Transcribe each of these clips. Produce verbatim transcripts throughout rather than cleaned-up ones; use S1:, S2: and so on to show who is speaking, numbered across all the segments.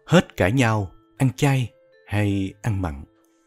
S1: hết cãi nhau, ăn chay hay ăn mặn.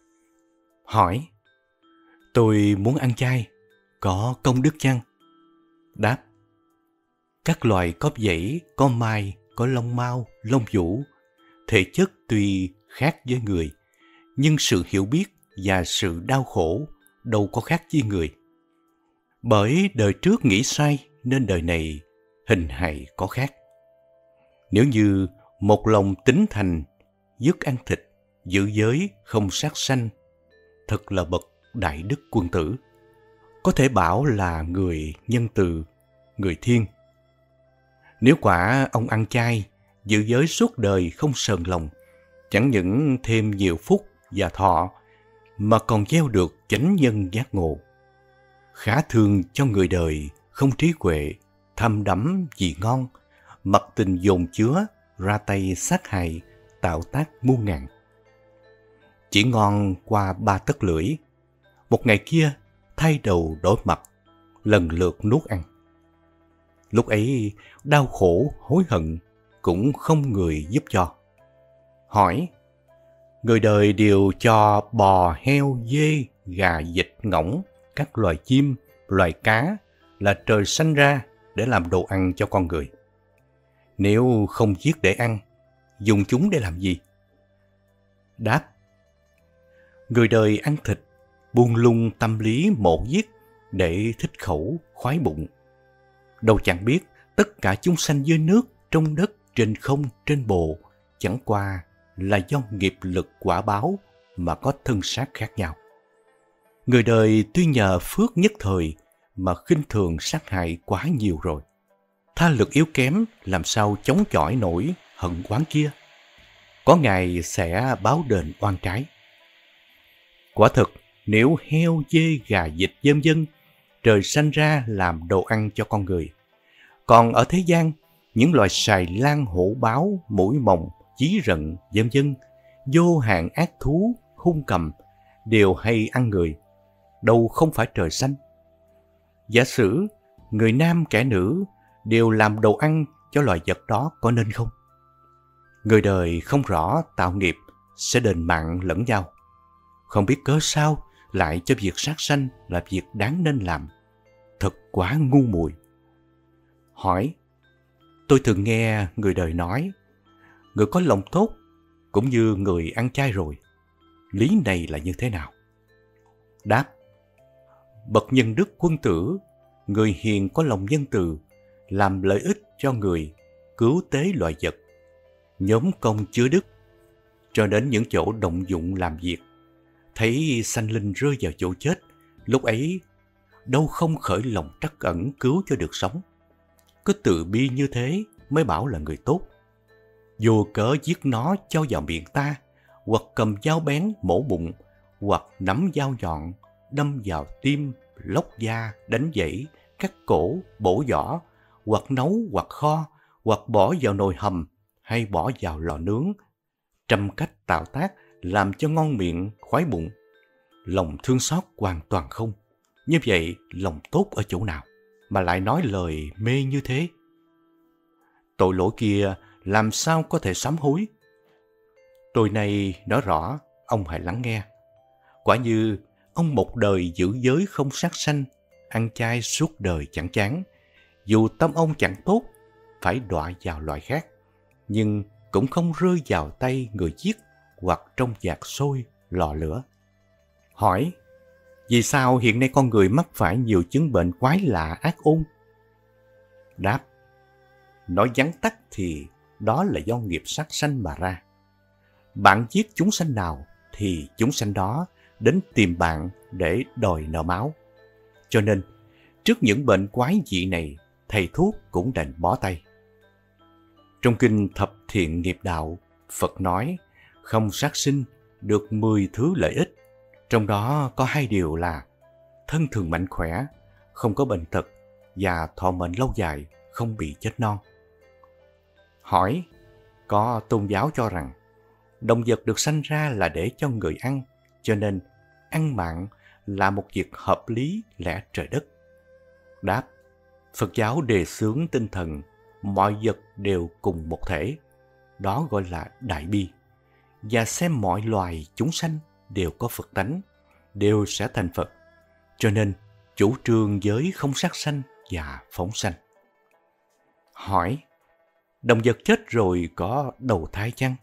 S1: Hỏi, tôi muốn ăn chay, có công đức chăng? Đáp, các loài có vảy, có mai, có lông mao, lông vũ, thể chất tuy khác với người, nhưng sự hiểu biết và sự đau khổ đâu có khác với người. Bởi đời trước nghĩ sai nên đời này hình hài có khác. Nếu như một lòng tín thành, dứt ăn thịt, giữ giới, không sát sanh, thật là bậc đại đức quân tử. Có thể bảo là người nhân từ, người thiên. Nếu quả ông ăn chay, giữ giới suốt đời không sờn lòng, chẳng những thêm nhiều phúc và thọ, mà còn gieo được chánh nhân giác ngộ. Khá thương cho người đời không trí huệ, tham đắm vì ngon, mặc tình dồn chứa, ra tay sát hại, tạo tác muôn ngàn. Chỉ ngon qua ba tấc lưỡi, một ngày kia thay đầu đổi mặt, lần lượt nuốt ăn. Lúc ấy đau khổ hối hận cũng không người giúp cho. Hỏi, người đời đều cho bò, heo, dê, gà, vịt, ngỗng, các loài chim, loài cá là trời sanh ra để làm đồ ăn cho con người. Nếu không giết để ăn, dùng chúng để làm gì? Đáp, người đời ăn thịt, buông lung tâm lý mộ giết để thích khẩu, khoái bụng. Đâu chẳng biết tất cả chúng sanh dưới nước, trong đất, trên không, trên bồ, chẳng qua là do nghiệp lực quả báo mà có thân xác khác nhau. Người đời tuy nhờ phước nhất thời mà khinh thường sát hại quá nhiều rồi. Tha lực yếu kém làm sao chống chọi nổi hận oán kia. Có ngày sẽ báo đền oan trái. Quả thực, nếu heo, dê, gà, vịt, vân vân trời sanh ra làm đồ ăn cho con người. Còn ở thế gian, những loài sài lan, hổ báo, muỗi mồng, chí rận, vân vân, vô hạn ác thú, hung cầm đều hay ăn người, đâu không phải trời sanh. Giả sử người nam kẻ nữ đều làm đồ ăn cho loài vật đó có nên không? Người đời không rõ tạo nghiệp sẽ đền mạng lẫn nhau. Không biết cớ sao lại cho việc sát sanh là việc đáng nên làm. Thật quá ngu muội. Hỏi, tôi thường nghe người đời nói, người có lòng tốt cũng như người ăn chay rồi. Lý này là như thế nào? Đáp, bậc nhân đức quân tử, người hiền có lòng nhân từ, làm lợi ích cho người, cứu tế loài vật, nhóm công chứa đức, cho đến những chỗ động dụng làm việc, thấy sanh linh rơi vào chỗ chết, lúc ấy đâu không khởi lòng trắc ẩn cứu cho được sống. Có từ bi như thế mới bảo là người tốt. Vô cớ giết nó cho vào miệng ta, hoặc cầm dao bén mổ bụng, hoặc nắm dao nhọn đâm vào tim, lóc da, đánh dãy, cắt cổ, bổ vỏ, hoặc nấu hoặc kho, hoặc bỏ vào nồi hầm hay bỏ vào lò nướng, trăm cách tạo tác làm cho ngon miệng, khoái bụng. Lòng thương xót hoàn toàn không. Như vậy lòng tốt ở chỗ nào mà lại nói lời mê như thế? Tội lỗi kia làm sao có thể sám hối? Tôi này nói rõ, ông hãy lắng nghe. Quả như ông một đời giữ giới không sát sanh, ăn chay suốt đời chẳng chán. Dù tâm ông chẳng tốt, phải đọa vào loại khác, nhưng cũng không rơi vào tay người giết hoặc trong vạc sôi, lò lửa. Hỏi, vì sao hiện nay con người mắc phải nhiều chứng bệnh quái lạ ác ôn? Đáp, nói vắn tắt thì đó là do nghiệp sát sanh mà ra. Bạn giết chúng sanh nào thì chúng sanh đó đến tìm bạn để đòi nợ máu. Cho nên, trước những bệnh quái dị này, thầy thuốc cũng đành bó tay. Trong kinh Thập Thiện Nghiệp Đạo, Phật nói không sát sinh được mười thứ lợi ích. Trong đó có hai điều là thân thường mạnh khỏe, không có bệnh tật và thọ mệnh lâu dài, không bị chết non. Hỏi, có tôn giáo cho rằng động vật được sanh ra là để cho người ăn, cho nên ăn mặn là một việc hợp lý lẽ trời đất. Đáp, Phật giáo đề xướng tinh thần mọi vật đều cùng một thể. đó gọi là đại bi, và xem mọi loài chúng sanh đều có Phật tánh, đều sẽ thành Phật. Cho nên, chủ trương giới không sát sanh và phóng sanh. Hỏi, động vật chết rồi có đầu thai chăng?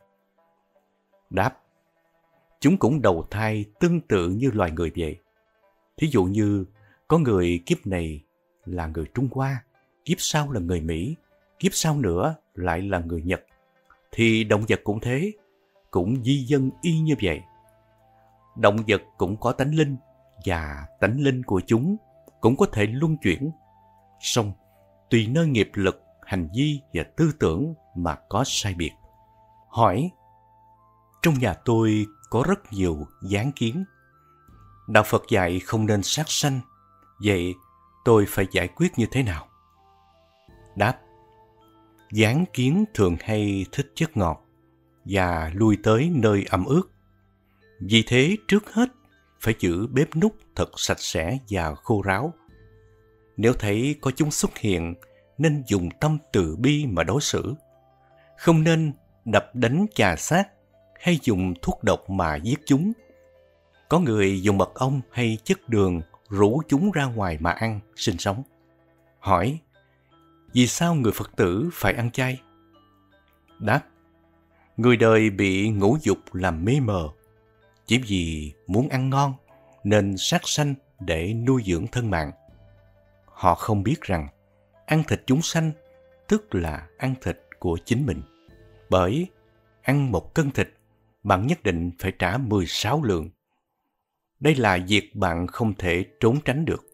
S1: Đáp, chúng cũng đầu thai tương tự như loài người vậy. Thí dụ như, có người kiếp này là người Trung Hoa, kiếp sau là người Mỹ, kiếp sau nữa lại là người Nhật, thì động vật cũng thế, cũng di dân y như vậy. Động vật cũng có tánh linh, và tánh linh của chúng cũng có thể luân chuyển. Song, tùy nơi nghiệp lực, hành vi và tư tưởng mà có sai biệt. Hỏi, trong nhà tôi có rất nhiều gián kiến. Đạo Phật dạy không nên sát sanh, vậy tôi phải giải quyết như thế nào? Đáp, gián kiến thường hay thích chất ngọt và lui tới nơi ẩm ướt. Vì thế trước hết phải giữ bếp núc thật sạch sẽ và khô ráo. Nếu thấy có chúng xuất hiện, nên dùng tâm từ bi mà đối xử. Không nên đập đánh chà sát hay dùng thuốc độc mà giết chúng. Có người dùng mật ong hay chất đường rủ chúng ra ngoài mà ăn, sinh sống. Hỏi, vì sao người Phật tử phải ăn chay? Đáp, người đời bị ngũ dục làm mê mờ, chỉ vì muốn ăn ngon nên sát sanh để nuôi dưỡng thân mạng. Họ không biết rằng ăn thịt chúng sanh tức là ăn thịt của chính mình. Bởi ăn một cân thịt, bạn nhất định phải trả mười sáu lượng. Đây là việc bạn không thể trốn tránh được.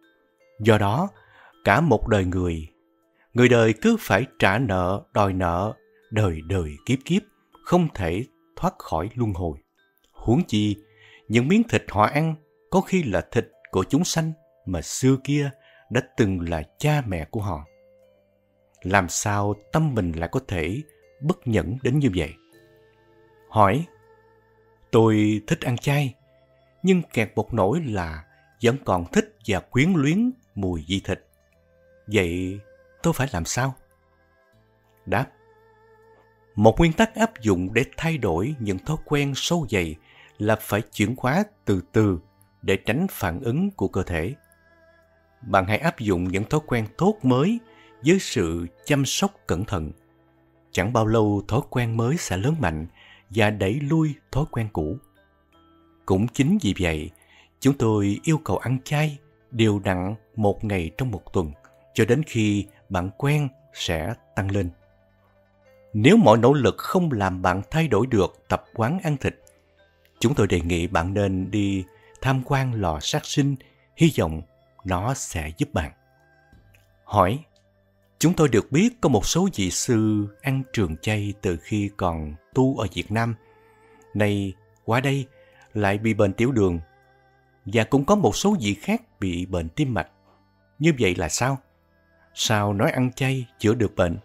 S1: Do đó, cả một đời người, người đời cứ phải trả nợ, đòi nợ, đời đời kiếp kiếp, không thể thoát khỏi luân hồi. Huống chi, những miếng thịt họ ăn có khi là thịt của chúng sanh mà xưa kia đã từng là cha mẹ của họ. Làm sao tâm mình lại có thể bất nhẫn đến như vậy? Hỏi, tôi thích ăn chay, nhưng kẹt một nỗi là vẫn còn thích và quyến luyến mùi vị thịt. Vậy tôi phải làm sao? Đáp, một nguyên tắc áp dụng để thay đổi những thói quen sâu dày là phải chuyển hóa từ từ để tránh phản ứng của cơ thể. Bạn hãy áp dụng những thói quen tốt mới với sự chăm sóc cẩn thận. Chẳng bao lâu thói quen mới sẽ lớn mạnh và đẩy lui thói quen cũ. Cũng chính vì vậy, chúng tôi yêu cầu ăn chay đều đặn một ngày trong một tuần, cho đến khi bạn quen sẽ tăng lên. Nếu mọi nỗ lực không làm bạn thay đổi được tập quán ăn thịt, chúng tôi đề nghị bạn nên đi tham quan lò sát sinh, hy vọng nó sẽ giúp bạn. Hỏi, chúng tôi được biết có một số vị sư ăn trường chay từ khi còn tu ở Việt Nam. Nay qua đây lại bị bệnh tiểu đường, và cũng có một số vị khác bị bệnh tim mạch. Như vậy là sao? Sao nói ăn chay chữa được bệnh?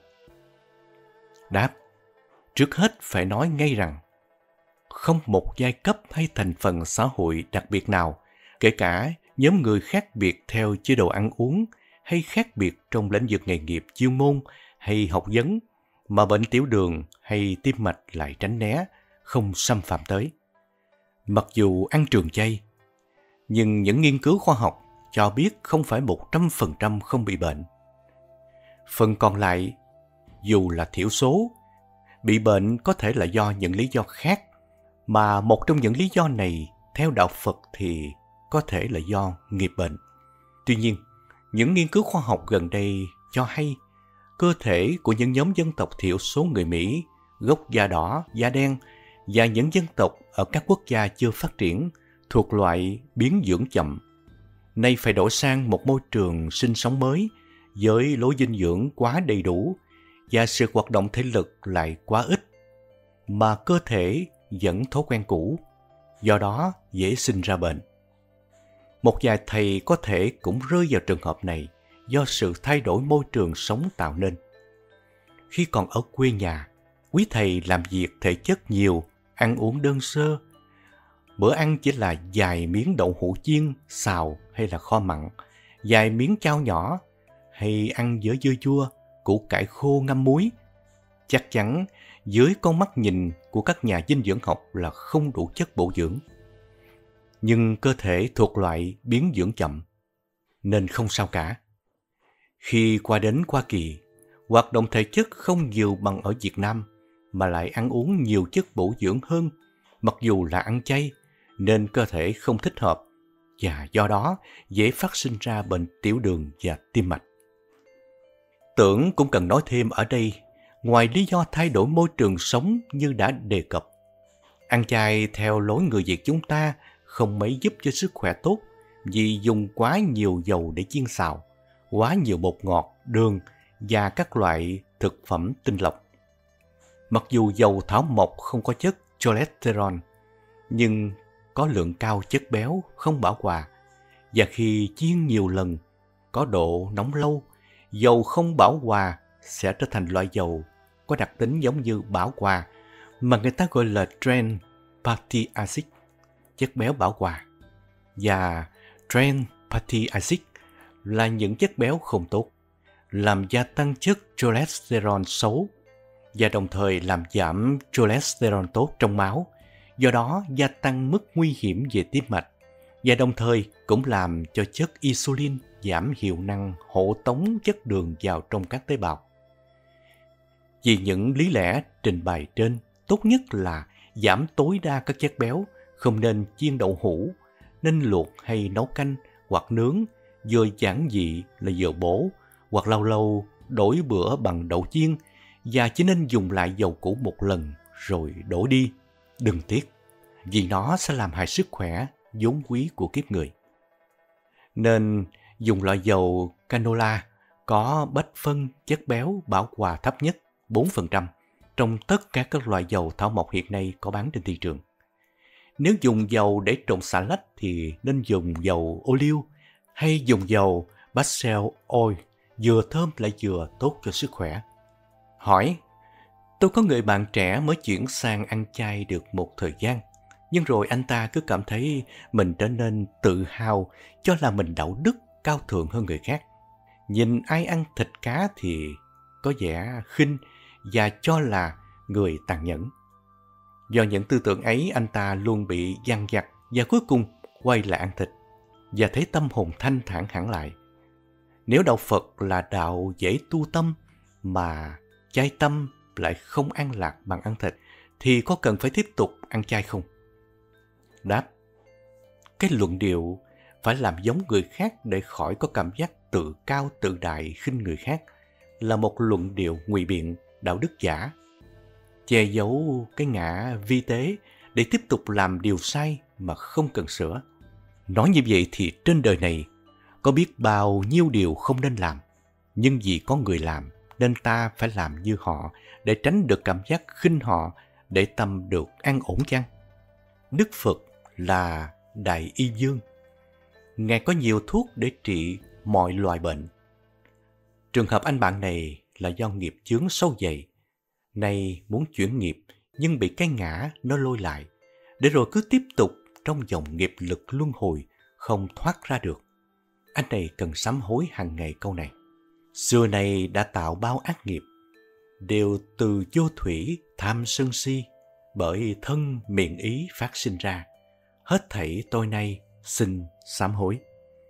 S1: Đáp, trước hết phải nói ngay rằng không một giai cấp hay thành phần xã hội đặc biệt nào, kể cả nhóm người khác biệt theo chế độ ăn uống hay khác biệt trong lĩnh vực nghề nghiệp chuyên môn hay học vấn, mà bệnh tiểu đường hay tim mạch lại tránh né, không xâm phạm tới. Mặc dù ăn trường chay, nhưng những nghiên cứu khoa học cho biết không phải một trăm phần trăm không bị bệnh. Phần còn lại, dù là thiểu số, bị bệnh có thể là do những lý do khác, mà một trong những lý do này, theo đạo Phật thì có thể là do nghiệp bệnh. Tuy nhiên, những nghiên cứu khoa học gần đây cho hay cơ thể của những nhóm dân tộc thiểu số người Mỹ, gốc da đỏ, da đen và những dân tộc ở các quốc gia chưa phát triển thuộc loại biến dưỡng chậm, nay phải đổi sang một môi trường sinh sống mới với lối dinh dưỡng quá đầy đủ và sự hoạt động thể lực lại quá ít, mà cơ thể vẫn thói quen cũ, do đó dễ sinh ra bệnh. Một vài thầy có thể cũng rơi vào trường hợp này do sự thay đổi môi trường sống tạo nên. Khi còn ở quê nhà, quý thầy làm việc thể chất nhiều, ăn uống đơn sơ. Bữa ăn chỉ là vài miếng đậu hũ chiên, xào hay là kho mặn, vài miếng chao nhỏ, hay ăn với dưa chua, củ cải khô ngâm muối. Chắc chắn dưới con mắt nhìn của các nhà dinh dưỡng học là không đủ chất bổ dưỡng. Nhưng cơ thể thuộc loại biến dưỡng chậm, nên không sao cả. Khi qua đến Hoa Kỳ, hoạt động thể chất không nhiều bằng ở Việt Nam, mà lại ăn uống nhiều chất bổ dưỡng hơn, mặc dù là ăn chay, nên cơ thể không thích hợp, và do đó dễ phát sinh ra bệnh tiểu đường và tim mạch. Tưởng cũng cần nói thêm ở đây, ngoài lý do thay đổi môi trường sống như đã đề cập, ăn chay theo lối người Việt chúng ta không mấy giúp cho sức khỏe tốt vì dùng quá nhiều dầu để chiên xào, quá nhiều bột ngọt, đường và các loại thực phẩm tinh lọc. Mặc dù dầu thảo mộc không có chất cholesterol, nhưng có lượng cao chất béo không bảo hòa, và khi chiên nhiều lần, có độ nóng lâu, dầu không bảo hòa sẽ trở thành loại dầu có đặc tính giống như bảo hòa mà người ta gọi là trans fatty acid, chất béo bảo hòa, và trans fatty acid là những chất béo không tốt, làm gia tăng chất cholesterol xấu và đồng thời làm giảm cholesterol tốt trong máu, do đó gia tăng mức nguy hiểm về tim mạch, và đồng thời cũng làm cho chất insulin giảm hiệu năng hộ tống chất đường vào trong các tế bào. Vì những lý lẽ trình bày trên, tốt nhất là giảm tối đa các chất béo, không nên chiên đậu hũ, nên luộc hay nấu canh hoặc nướng, vừa giản dị là vừa bổ, hoặc lâu lâu đổi bữa bằng đậu chiên, và chỉ nên dùng lại dầu cũ một lần rồi đổ đi. Đừng tiếc, vì nó sẽ làm hại sức khỏe vốn quý của kiếp người. Nên dùng loại dầu canola có bách phân chất béo bảo hòa thấp nhất bốn phần trăm trong tất cả các loại dầu thảo mộc hiện nay có bán trên thị trường. Nếu dùng dầu để trộn xà lách thì nên dùng dầu ô liu hay dùng dầu basil oil, vừa thơm lại vừa tốt cho sức khỏe. Hỏi, tôi có người bạn trẻ mới chuyển sang ăn chay được một thời gian, nhưng rồi anh ta cứ cảm thấy mình trở nên tự hào, cho là mình đạo đức cao thượng hơn người khác. Nhìn ai ăn thịt cá thì có vẻ khinh và cho là người tàn nhẫn. Do những tư tưởng ấy, anh ta luôn bị dằn vặt và cuối cùng quay lại ăn thịt và thấy tâm hồn thanh thản hẳn lại. Nếu đạo Phật là đạo dễ tu tâm mà chay tâm lại không an lạc bằng ăn thịt, thì có cần phải tiếp tục ăn chay không? Đáp, cái luận điệu phải làm giống người khác để khỏi có cảm giác tự cao tự đại khinh người khác là một luận điệu ngụy biện, đạo đức giả, che giấu cái ngã vi tế để tiếp tục làm điều sai mà không cần sửa. Nói như vậy thì trên đời này có biết bao nhiêu điều không nên làm, nhưng vì có người làm nên ta phải làm như họ để tránh được cảm giác khinh họ, để tâm được an ổn chăng? Đức Phật là Đại Y Dương. Ngài có nhiều thuốc để trị mọi loại bệnh. Trường hợp anh bạn này là do nghiệp chướng sâu dày. Nay muốn chuyển nghiệp nhưng bị cái ngã nó lôi lại, để rồi cứ tiếp tục trong dòng nghiệp lực luân hồi không thoát ra được. Anh này cần sám hối hàng ngày câu này. Xưa này đã tạo bao ác nghiệp, đều từ vô thủy tham sân si, bởi thân miệng ý phát sinh ra. Hết thảy tôi nay xin sám hối.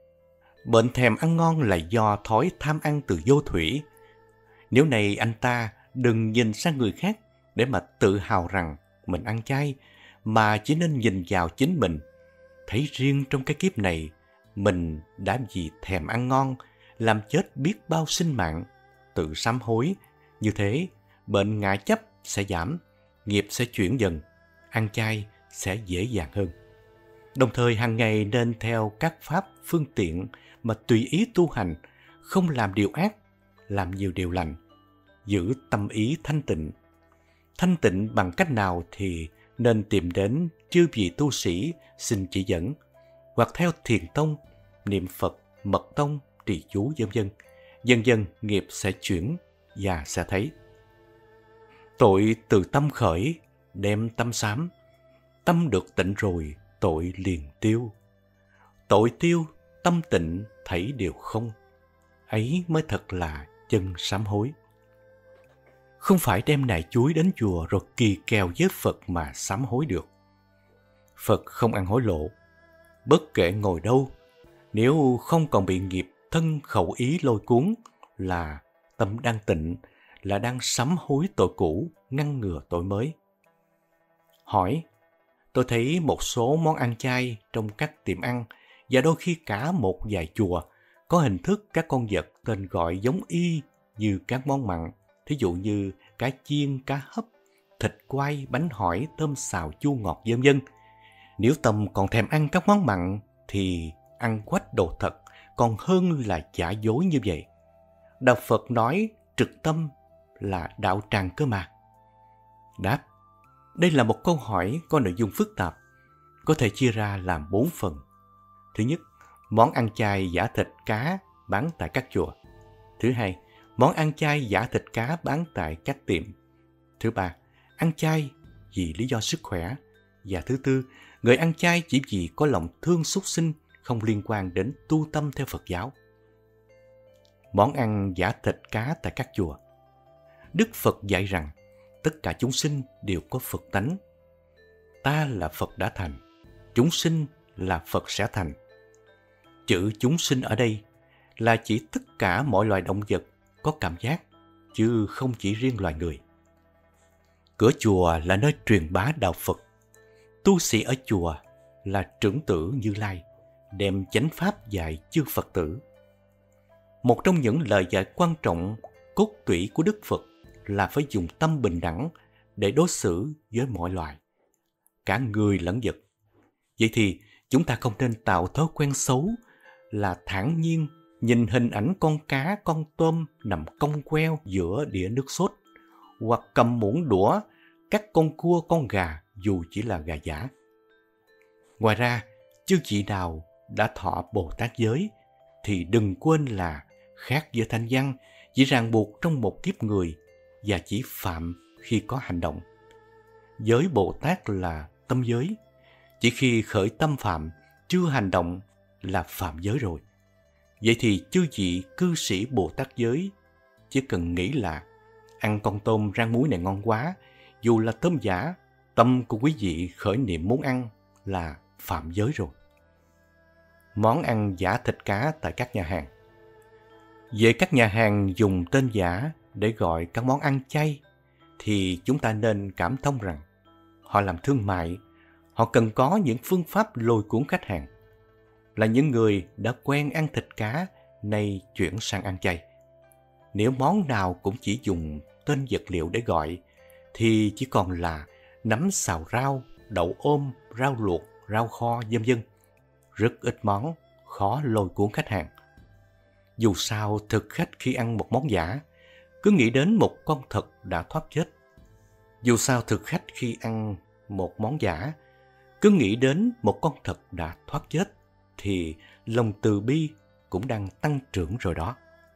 S1: Bệnh thèm ăn ngon là do thói tham ăn từ vô thủy. Nếu này anh ta đừng nhìn sang người khác để mà tự hào rằng mình ăn chay, mà chỉ nên nhìn vào chính mình, thấy riêng trong cái kiếp này mình đã vì thèm ăn ngon làm chết biết bao sinh mạng, tự sám hối. Như thế bệnh ngã chấp sẽ giảm, nghiệp sẽ chuyển dần, ăn chay sẽ dễ dàng hơn. Đồng thời hàng ngày nên theo các pháp phương tiện mà tùy ý tu hành, không làm điều ác, làm nhiều điều lành, giữ tâm ý thanh tịnh. Thanh tịnh bằng cách nào thì nên tìm đến chư vị tu sĩ xin chỉ dẫn, hoặc theo thiền tông, niệm Phật, mật tông, trì chú vân vân. Dần dần nghiệp sẽ chuyển và sẽ thấy. Tội từ tâm khởi, đem tâm sám. Tâm được tịnh rồi, tội liền tiêu. Tội tiêu, tâm tịnh, thảy đều không. Ấy mới thật là chân sám hối. không phải đem nải chuối đến chùa rồi kỳ kèo với Phật mà sám hối được. Phật không ăn hối lộ. Bất kể ngồi đâu, nếu không còn bị nghiệp thân khẩu ý lôi cuốn, là tâm đang tịnh, là đang sám hối tội cũ, ngăn ngừa tội mới. Hỏi, tôi thấy một số món ăn chay trong các tiệm ăn và đôi khi cả một vài chùa có hình thức các con vật tên gọi giống y như các món mặn, thí dụ như cá chiên, cá hấp, thịt quay, bánh hỏi, tôm xào chua ngọt vân vân. Nếu tâm còn thèm ăn các món mặn thì ăn quách đồ thật còn hơn là giả dối như vậy. Đạo Phật nói trực tâm là đạo tràng cơ mà. Đáp, đây là một câu hỏi có nội dung phức tạp, có thể chia ra làm bốn phần. Thứ nhất, món ăn chay giả thịt cá bán tại các chùa. Thứ hai, món ăn chay giả thịt cá bán tại các tiệm. Thứ ba, ăn chay vì lý do sức khỏe. Và thứ tư, người ăn chay chỉ vì có lòng thương súc sinh, không liên quan đến tu tâm theo Phật giáo. Món ăn giả thịt cá tại các chùa. Đức Phật dạy rằng tất cả chúng sinh đều có Phật tánh. Ta là Phật đã thành, chúng sinh là Phật sẽ thành. Chữ chúng sinh ở đây là chỉ tất cả mọi loài động vật có cảm giác, chứ không chỉ riêng loài người. Cửa chùa là nơi truyền bá đạo Phật. Tu sĩ ở chùa là trưởng tử Như Lai, đem chánh pháp dạy chư Phật tử. Một trong những lời dạy quan trọng, cốt tủy của Đức Phật là phải dùng tâm bình đẳng để đối xử với mọi loài, cả người lẫn vật. Vậy thì chúng ta không nên tạo thói quen xấu là thản nhiên nhìn hình ảnh con cá, con tôm nằm cong queo giữa đĩa nước sốt, hoặc cầm muỗng đũa cắt con cua, con gà dù chỉ là gà giả. Ngoài ra, chư vị nào đã thọ Bồ Tát giới thì đừng quên là khác với thanh văn, chỉ ràng buộc trong một kiếp người và chỉ phạm khi có hành động. Giới Bồ Tát là tâm giới, chỉ khi khởi tâm phạm, chưa hành động là phạm giới rồi. Vậy thì chư vị cư sĩ Bồ Tát giới chỉ cần nghĩ là ăn con tôm rang muối này ngon quá, dù là tôm giả, tâm của quý vị khởi niệm muốn ăn là phạm giới rồi. Món ăn giả thịt cá tại các nhà hàng. Về các nhà hàng dùng tên giả để gọi các món ăn chay thì chúng ta nên cảm thông rằng họ làm thương mại, họ cần có những phương pháp lôi cuốn khách hàng. Là những người đã quen ăn thịt cá, nay chuyển sang ăn chay. Nếu món nào cũng chỉ dùng tên vật liệu để gọi thì chỉ còn là nấm xào rau, đậu ôm, rau luộc, rau kho, vân vân. Rất ít món, khó lôi cuốn khách hàng. Dù sao, thực khách khi ăn một món giả cứ nghĩ đến một con thật đã thoát chết. Dù sao, thực khách khi ăn một món giả cứ nghĩ đến một con thật đã thoát chết thì lòng từ bi cũng đang tăng trưởng rồi đó.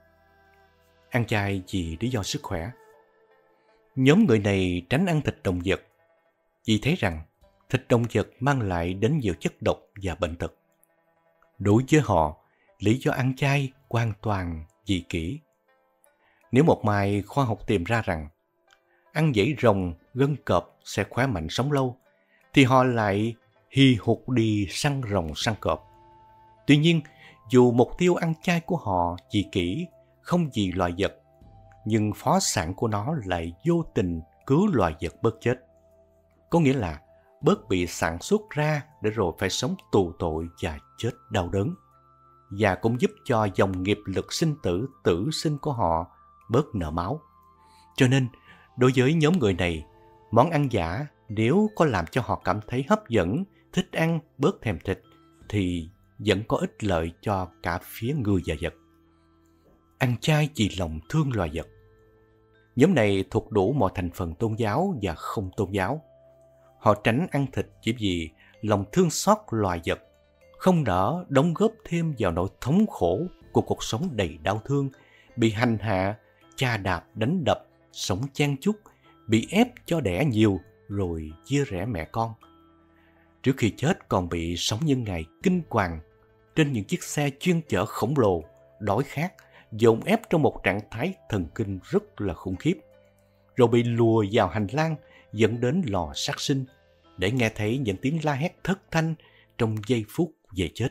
S1: Ăn chay vì lý do sức khỏe. Nhóm người này tránh ăn thịt động vật vì thấy rằng thịt động vật mang lại đến nhiều chất độc và bệnh tật. Đối với họ, lý do ăn chay hoàn toàn dị kỷ. Nếu một mai khoa học tìm ra rằng ăn dãy rồng, gân cọp sẽ khỏe mạnh sống lâu, thì họ lại hì hục đi săn rồng săn cọp. Tuy nhiên, dù mục tiêu ăn chay của họ dị kỷ, không vì loài vật, nhưng phó sản của nó lại vô tình cứu loài vật bớt chết. Có nghĩa là bớt bị sản xuất ra để rồi phải sống tù tội và chết đau đớn. Và cũng giúp cho dòng nghiệp lực sinh tử tử sinh của họ bớt nợ máu. Cho nên, đối với nhóm người này, món ăn giả nếu có làm cho họ cảm thấy hấp dẫn, thích ăn, bớt thèm thịt, thì vẫn có ích lợi cho cả phía người và vật. Ăn chay vì lòng thương loài vật. Nhóm này thuộc đủ mọi thành phần tôn giáo và không tôn giáo. Họ tránh ăn thịt chỉ vì lòng thương xót loài vật, không nỡ đóng góp thêm vào nỗi thống khổ của cuộc sống đầy đau thương, bị hành hạ, chà đạp, đánh đập, sống chen chúc, bị ép cho đẻ nhiều rồi chia rẽ mẹ con. Trước khi chết còn bị sống những ngày kinh hoàng trên những chiếc xe chuyên chở khổng lồ, đói khát, dồn ép trong một trạng thái thần kinh rất là khủng khiếp. rồi bị lùa vào hành lang dẫn đến lò sát sinh để nghe thấy những tiếng la hét thất thanh trong giây phút về chết.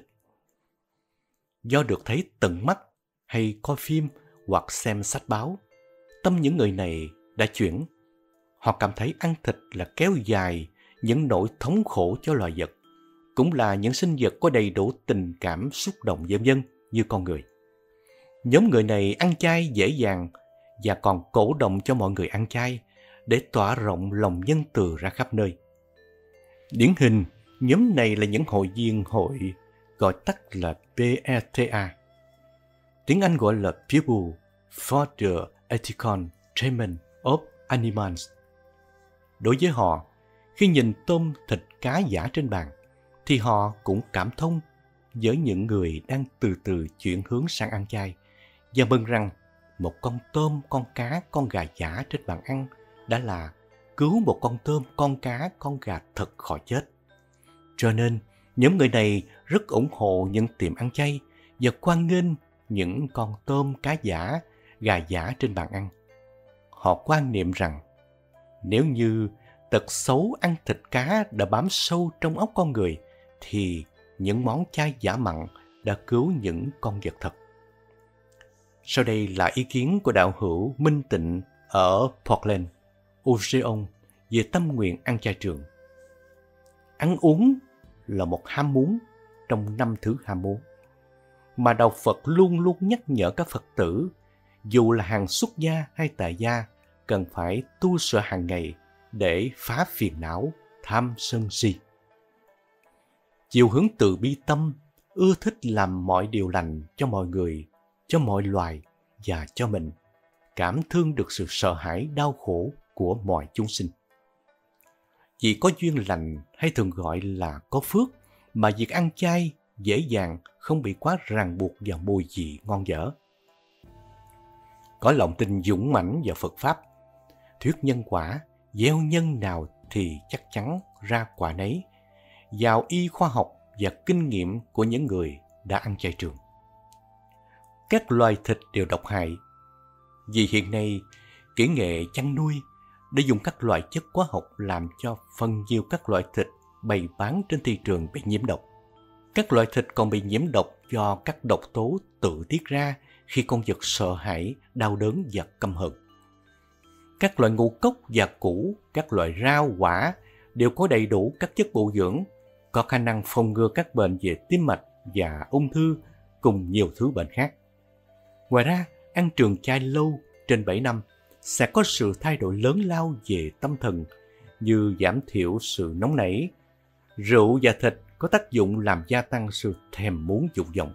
S1: Do được thấy tận mắt hay coi phim hoặc xem sách báo, tâm những người này đã chuyển. Họ cảm thấy ăn thịt là kéo dài những nỗi thống khổ cho loài vật, cũng là những sinh vật có đầy đủ tình cảm, xúc động vân vân như con người. Nhóm người này ăn chay dễ dàng và còn cổ động cho mọi người ăn chay để tỏa rộng lòng nhân từ ra khắp nơi. Điển hình, nhóm này là những hội viên hội gọi tắt là pê e tê a. Tiếng Anh gọi là People for the Ethical Treatment of Animals. Đối với họ, khi nhìn tôm, thịt, cá giả trên bàn, thì họ cũng cảm thông với những người đang từ từ chuyển hướng sang ăn chay và mừng rằng một con tôm, con cá, con gà giả trên bàn ăn đã là cứu một con tôm, con cá, con gà thật khỏi chết. Cho nên, nhóm người này rất ủng hộ những tiệm ăn chay và hoan nghênh những con tôm, cá giả, gà giả trên bàn ăn. Họ quan niệm rằng nếu như tật xấu ăn thịt cá đã bám sâu trong óc con người, thì những món chay giả mặn đã cứu những con vật thật. Sau đây là ý kiến của đạo hữu Minh Tịnh ở Portland, Oregon về tâm nguyện ăn chay trường. Ăn uống là một ham muốn trong năm thứ ham muốn, mà Đạo Phật luôn luôn nhắc nhở các Phật tử, dù là hàng xuất gia hay tại gia, cần phải tu sửa hàng ngày để phá phiền não, tham sân si. Chiều hướng từ bi tâm, ưa thích làm mọi điều lành cho mọi người, cho mọi loài và cho mình, cảm thương được sự sợ hãi đau khổ của mọi chúng sinh. Vì có duyên lành hay thường gọi là có phước mà việc ăn chay dễ dàng, không bị quá ràng buộc vào mùi vị ngon dở. Có lòng tin dũng mãnh vào Phật Pháp, thuyết nhân quả, gieo nhân nào thì chắc chắn ra quả nấy, vào y khoa học và kinh nghiệm của những người đã ăn chay trường. Các loài thịt đều độc hại, vì hiện nay kỹ nghệ chăn nuôi để dùng các loại chất hóa học làm cho phần nhiều các loại thịt bày bán trên thị trường bị nhiễm độc. Các loại thịt còn bị nhiễm độc do các độc tố tự tiết ra khi con vật sợ hãi, đau đớn và căm hận. Các loại ngũ cốc và củ, các loại rau quả đều có đầy đủ các chất bổ dưỡng, có khả năng phòng ngừa các bệnh về tim mạch và ung thư cùng nhiều thứ bệnh khác. Ngoài ra, ăn trường chay lâu trên bảy năm sẽ có sự thay đổi lớn lao về tâm thần, như giảm thiểu sự nóng nảy. Rượu và thịt có tác dụng làm gia tăng sự thèm muốn dục vọng.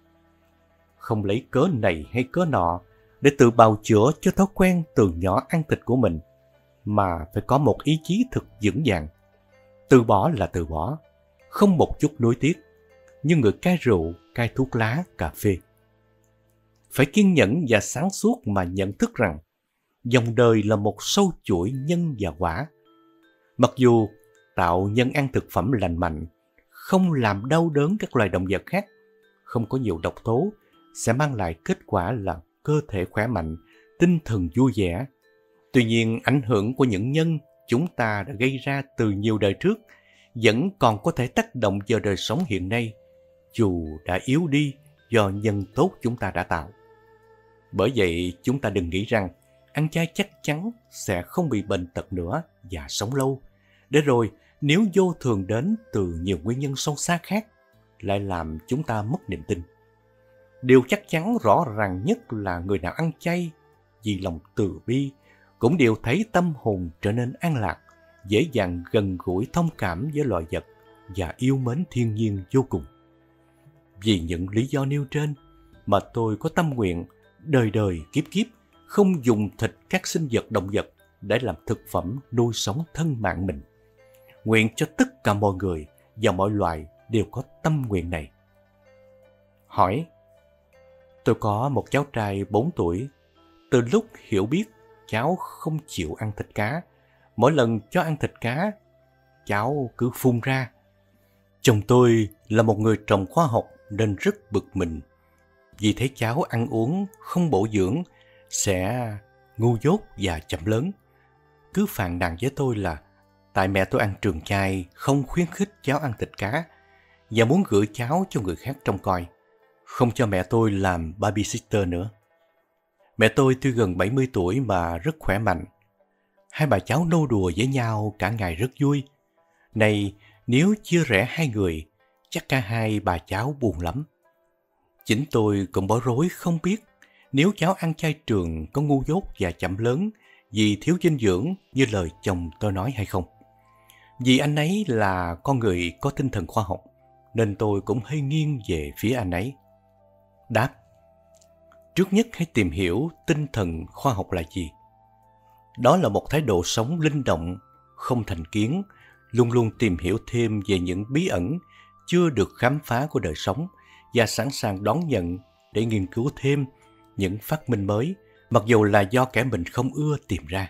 S1: Không lấy cớ này hay cớ nọ để tự bào chữa cho thói quen từ nhỏ ăn thịt của mình, mà phải có một ý chí thực vững vàng. Từ bỏ là từ bỏ, không một chút nuối tiếc, như người cai rượu, cai thuốc lá, cà phê. Phải kiên nhẫn và sáng suốt mà nhận thức rằng dòng đời là một sâu chuỗi nhân và quả. Mặc dù tạo nhân ăn thực phẩm lành mạnh, không làm đau đớn các loài động vật khác, không có nhiều độc tố, sẽ mang lại kết quả là cơ thể khỏe mạnh, tinh thần vui vẻ. Tuy nhiên, ảnh hưởng của những nhân chúng ta đã gây ra từ nhiều đời trước vẫn còn có thể tác động vào đời sống hiện nay, dù đã yếu đi do nhân tốt chúng ta đã tạo. Bởi vậy, chúng ta đừng nghĩ rằng ăn chay chắc chắn sẽ không bị bệnh tật nữa và sống lâu, để rồi nếu vô thường đến từ nhiều nguyên nhân sâu xa khác lại làm chúng ta mất niềm tin. Điều chắc chắn rõ ràng nhất là người nào ăn chay vì lòng từ bi cũng đều thấy tâm hồn trở nên an lạc, dễ dàng gần gũi thông cảm với loài vật và yêu mến thiên nhiên vô cùng. Vì những lý do nêu trên mà tôi có tâm nguyện đời đời kiếp kiếp không dùng thịt các sinh vật động vật để làm thực phẩm nuôi sống thân mạng mình. Nguyện cho tất cả mọi người và mọi loài đều có tâm nguyện này. Hỏi: tôi có một cháu trai bốn tuổi. Từ lúc hiểu biết, cháu không chịu ăn thịt cá. Mỗi lần cho ăn thịt cá, cháu cứ phun ra. Chồng tôi là một người trồng khoa học nên rất bực mình. Vì thấy cháu ăn uống không bổ dưỡng, sẽ ngu dốt và chậm lớn. cứ phàn nàn với tôi là tại mẹ tôi ăn trường chay không khuyến khích cháu ăn thịt cá và muốn gửi cháu cho người khác trông coi, không cho mẹ tôi làm babysitter nữa. Mẹ tôi tuy gần bảy mươi tuổi mà rất khỏe mạnh. Hai bà cháu nô đùa với nhau cả ngày rất vui. Này, nếu chia rẽ hai người, chắc cả hai bà cháu buồn lắm. Chính tôi cũng bối rối không biết nếu cháu ăn chay trường có ngu dốt và chậm lớn vì thiếu dinh dưỡng như lời chồng tôi nói hay không. Vì anh ấy là con người có tinh thần khoa học, nên tôi cũng hơi nghiêng về phía anh ấy. Đáp: trước nhất hãy tìm hiểu tinh thần khoa học là gì. Đó là một thái độ sống linh động, không thành kiến, luôn luôn tìm hiểu thêm về những bí ẩn chưa được khám phá của đời sống và sẵn sàng đón nhận để nghiên cứu thêm những phát minh mới, mặc dù là do kẻ mình không ưa tìm ra.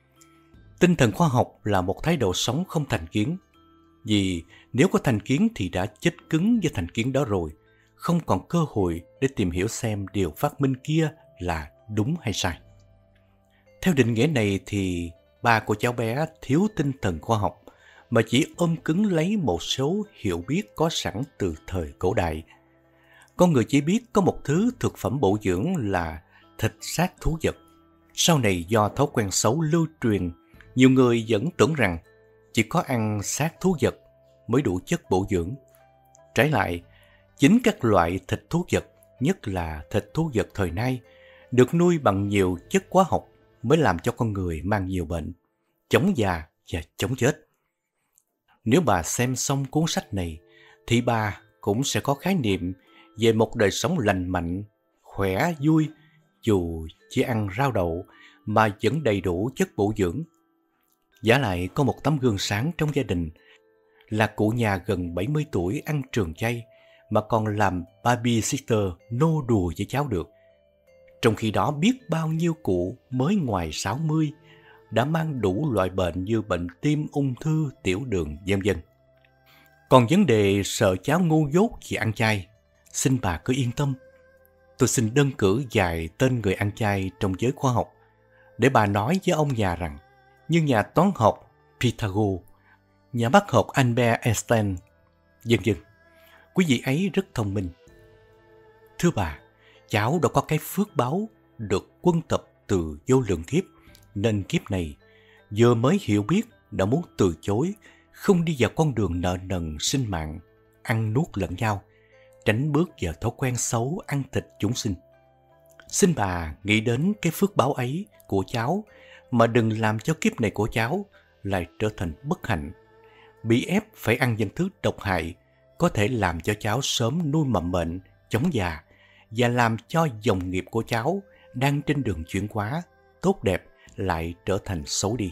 S1: Tinh thần khoa học là một thái độ sống không thành kiến, vì nếu có thành kiến thì đã chết cứng với thành kiến đó rồi, không còn cơ hội để tìm hiểu xem điều phát minh kia là đúng hay sai. Theo định nghĩa này thì ba của cháu bé thiếu tinh thần khoa học mà chỉ ôm cứng lấy một số hiểu biết có sẵn từ thời cổ đại. Con người chỉ biết có một thứ thực phẩm bổ dưỡng là thịt xác thú vật. Sau này do thói quen xấu lưu truyền, nhiều người vẫn tưởng rằng chỉ có ăn xác thú vật mới đủ chất bổ dưỡng. Trái lại, chính các loại thịt thú vật, nhất là thịt thú vật thời nay, được nuôi bằng nhiều chất hóa học mới làm cho con người mang nhiều bệnh, chống già và chống chết. Nếu bà xem xong cuốn sách này, thì bà cũng sẽ có khái niệm về một đời sống lành mạnh, khỏe, vui, dù chỉ ăn rau đậu mà vẫn đầy đủ chất bổ dưỡng. Vả lại có một tấm gương sáng trong gia đình là cụ nhà gần bảy mươi tuổi ăn trường chay mà còn làm babysitter nô đùa với cháu được. Trong khi đó biết bao nhiêu cụ mới ngoài sáu mươi đã mang đủ loại bệnh như bệnh tim, ung thư, tiểu đường, vân vân. Còn vấn đề sợ cháu ngu dốt vì ăn chay, xin bà cứ yên tâm. Tôi xin đơn cử vài tên người ăn chay trong giới khoa học để bà nói với ông già rằng, như nhà toán học Pythagore, nhà bác học Albert Einstein, vân vân. Quý vị ấy rất thông minh. Thưa bà, cháu đã có cái phước báu được quân tập từ vô lượng kiếp, nên kiếp này vừa mới hiểu biết đã muốn từ chối, không đi vào con đường nợ nần sinh mạng, ăn nuốt lẫn nhau, tránh bước vào thói quen xấu ăn thịt chúng sinh. Xin bà nghĩ đến cái phước báo ấy của cháu mà đừng làm cho kiếp này của cháu lại trở thành bất hạnh, bị ép phải ăn những thứ độc hại có thể làm cho cháu sớm nuôi mầm bệnh, chống già và làm cho dòng nghiệp của cháu đang trên đường chuyển hóa tốt đẹp lại trở thành xấu đi.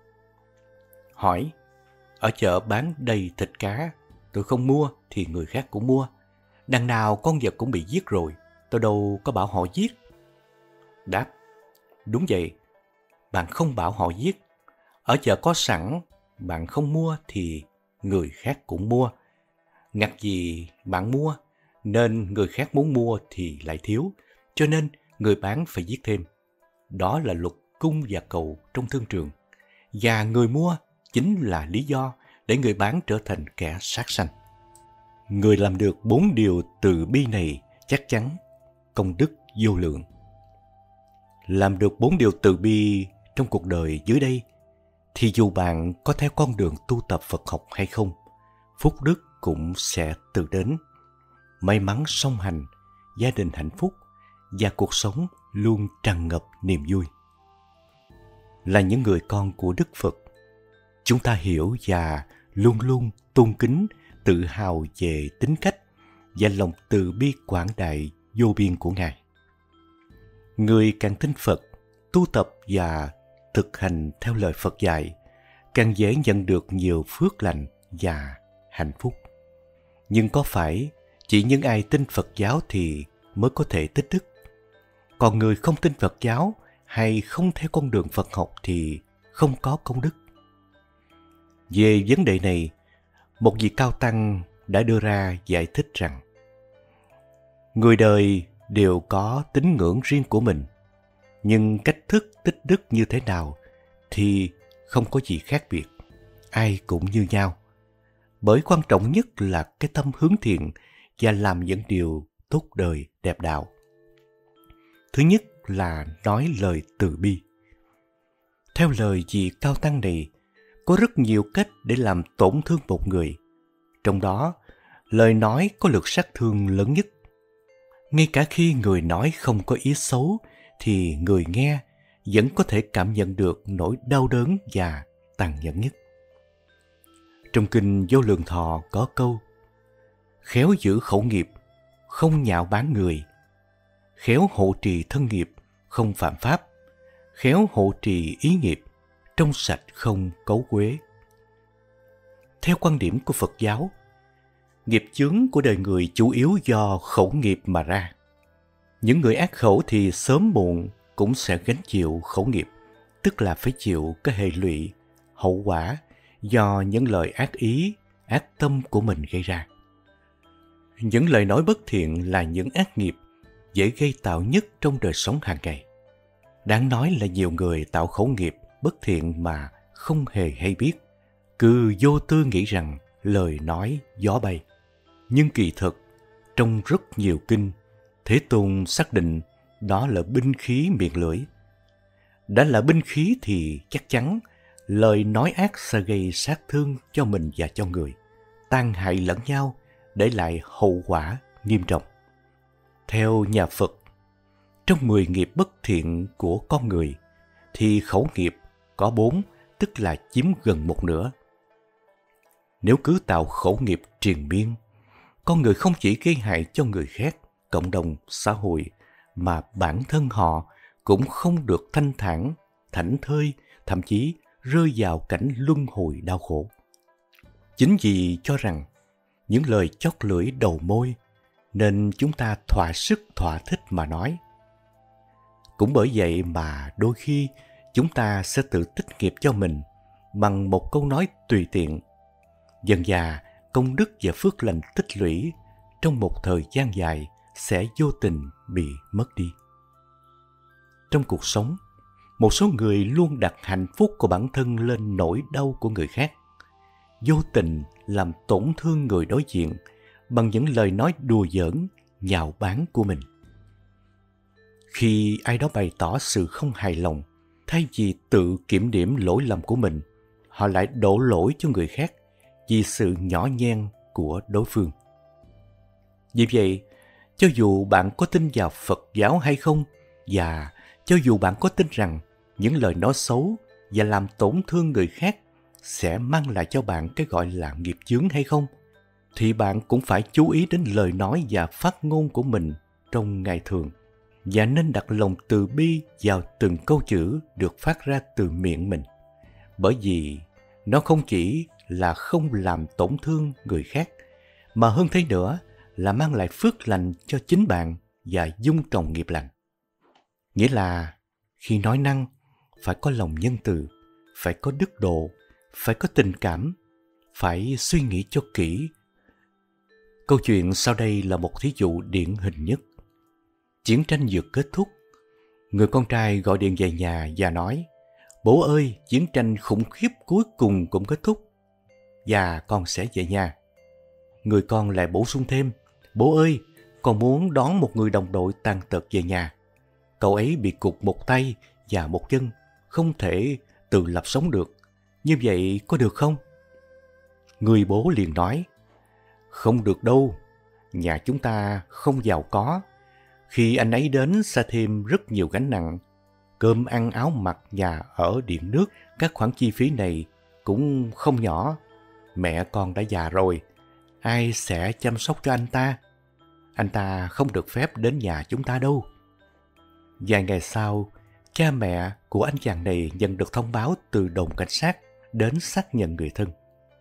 S1: Hỏi: ở chợ bán đầy thịt cá, tôi không mua thì người khác cũng mua. Đằng nào con vật cũng bị giết rồi, tôi đâu có bảo họ giết. Đáp: đúng vậy, bạn không bảo họ giết. Ở chợ có sẵn, bạn không mua thì người khác cũng mua. Ngặt gì bạn mua, nên người khác muốn mua thì lại thiếu, cho nên người bán phải giết thêm. Đó là luật cung và cầu trong thương trường. Và người mua chính là lý do để người bán trở thành kẻ sát sanh. Người làm được bốn điều từ bi này chắc chắn công đức vô lượng. Làm được bốn điều từ bi trong cuộc đời dưới đây, thì dù bạn có theo con đường tu tập Phật học hay không, phúc đức cũng sẽ tự đến. May mắn song hành, gia đình hạnh phúc và cuộc sống luôn tràn ngập niềm vui. Là những người con của Đức Phật, chúng ta hiểu và luôn luôn tôn kính, tự hào về tính cách và lòng từ bi quảng đại vô biên của Ngài. Người càng tin Phật, tu tập và thực hành theo lời Phật dạy, càng dễ nhận được nhiều phước lành và hạnh phúc. Nhưng có phải chỉ những ai tin Phật giáo thì mới có thể tích đức? Còn người không tin Phật giáo hay không theo con đường Phật học thì không có công đức? Về vấn đề này, một vị cao tăng đã đưa ra giải thích rằng người đời đều có tín ngưỡng riêng của mình, nhưng cách thức tích đức như thế nào thì không có gì khác biệt, ai cũng như nhau. Bởi quan trọng nhất là cái tâm hướng thiện và làm những điều tốt đời đẹp đạo. Thứ nhất là nói lời từ bi. Theo lời vị cao tăng này, có rất nhiều cách để làm tổn thương một người. Trong đó, lời nói có lực sát thương lớn nhất. Ngay cả khi người nói không có ý xấu, thì người nghe vẫn có thể cảm nhận được nỗi đau đớn và tàn nhẫn nhất. Trong kinh Vô Lượng Thọ có câu: khéo giữ khẩu nghiệp, không nhạo báng người; khéo hộ trì thân nghiệp, không phạm pháp; khéo hộ trì ý nghiệp, trong sạch không cấu quế. Theo quan điểm của Phật giáo, nghiệp chướng của đời người chủ yếu do khẩu nghiệp mà ra. Những người ác khẩu thì sớm muộn cũng sẽ gánh chịu khẩu nghiệp, tức là phải chịu cái hệ lụy, hậu quả do những lời ác ý, ác tâm của mình gây ra. Những lời nói bất thiện là những ác nghiệp dễ gây tạo nhất trong đời sống hàng ngày. Đáng nói là nhiều người tạo khẩu nghiệp bất thiện mà không hề hay biết, cứ vô tư nghĩ rằng lời nói gió bay. Nhưng kỳ thực, trong rất nhiều kinh, Thế Tôn xác định đó là binh khí miệng lưỡi. Đã là binh khí thì chắc chắn lời nói ác sẽ gây sát thương cho mình và cho người, tàn hại lẫn nhau, để lại hậu quả nghiêm trọng. Theo nhà Phật, trong mười nghiệp bất thiện của con người, thì khẩu nghiệp có bốn, tức là chiếm gần một nửa. Nếu cứ tạo khẩu nghiệp triền miên, con người không chỉ gây hại cho người khác, cộng đồng, xã hội, mà bản thân họ cũng không được thanh thản, thảnh thơi, thậm chí rơi vào cảnh luân hồi đau khổ. Chính vì cho rằng những lời chót lưỡi đầu môi, nên chúng ta thỏa sức thỏa thích mà nói. Cũng bởi vậy mà đôi khi chúng ta sẽ tự tích nghiệp cho mình bằng một câu nói tùy tiện. Dần dà, công đức và phước lành tích lũy trong một thời gian dài sẽ vô tình bị mất đi. Trong cuộc sống, một số người luôn đặt hạnh phúc của bản thân lên nỗi đau của người khác, vô tình làm tổn thương người đối diện bằng những lời nói đùa giỡn, nhạo báng của mình. Khi ai đó bày tỏ sự không hài lòng, thay vì tự kiểm điểm lỗi lầm của mình, họ lại đổ lỗi cho người khác vì sự nhỏ nhen của đối phương. Vì vậy, cho dù bạn có tin vào Phật giáo hay không, và cho dù bạn có tin rằng những lời nói xấu và làm tổn thương người khác sẽ mang lại cho bạn cái gọi là nghiệp chướng hay không, thì bạn cũng phải chú ý đến lời nói và phát ngôn của mình trong ngày thường, và nên đặt lòng từ bi vào từng câu chữ được phát ra từ miệng mình. Bởi vì nó không chỉ là không làm tổn thương người khác, mà hơn thế nữa là mang lại phước lành cho chính bạn và dung trồng nghiệp lành. Nghĩa là khi nói năng, phải có lòng nhân từ, phải có đức độ, phải có tình cảm, phải suy nghĩ cho kỹ. Câu chuyện sau đây là một thí dụ điển hình nhất. Chiến tranh vừa kết thúc, người con trai gọi điện về nhà và nói: "Bố ơi, chiến tranh khủng khiếp cuối cùng cũng kết thúc, và con sẽ về nhà." Người con lại bổ sung thêm: "Bố ơi, con muốn đón một người đồng đội tàn tật về nhà. Cậu ấy bị cụt một tay và một chân, không thể tự lập sống được. Như vậy có được không?" Người bố liền nói: "Không được đâu, nhà chúng ta không giàu có. Khi anh ấy đến sẽ thêm rất nhiều gánh nặng. Cơm ăn áo mặc, nhà ở, điện nước, các khoản chi phí này cũng không nhỏ. Mẹ con đã già rồi, ai sẽ chăm sóc cho anh ta? Anh ta không được phép đến nhà chúng ta đâu." Vài ngày sau, cha mẹ của anh chàng này nhận được thông báo từ đồn cảnh sát đến xác nhận người thân.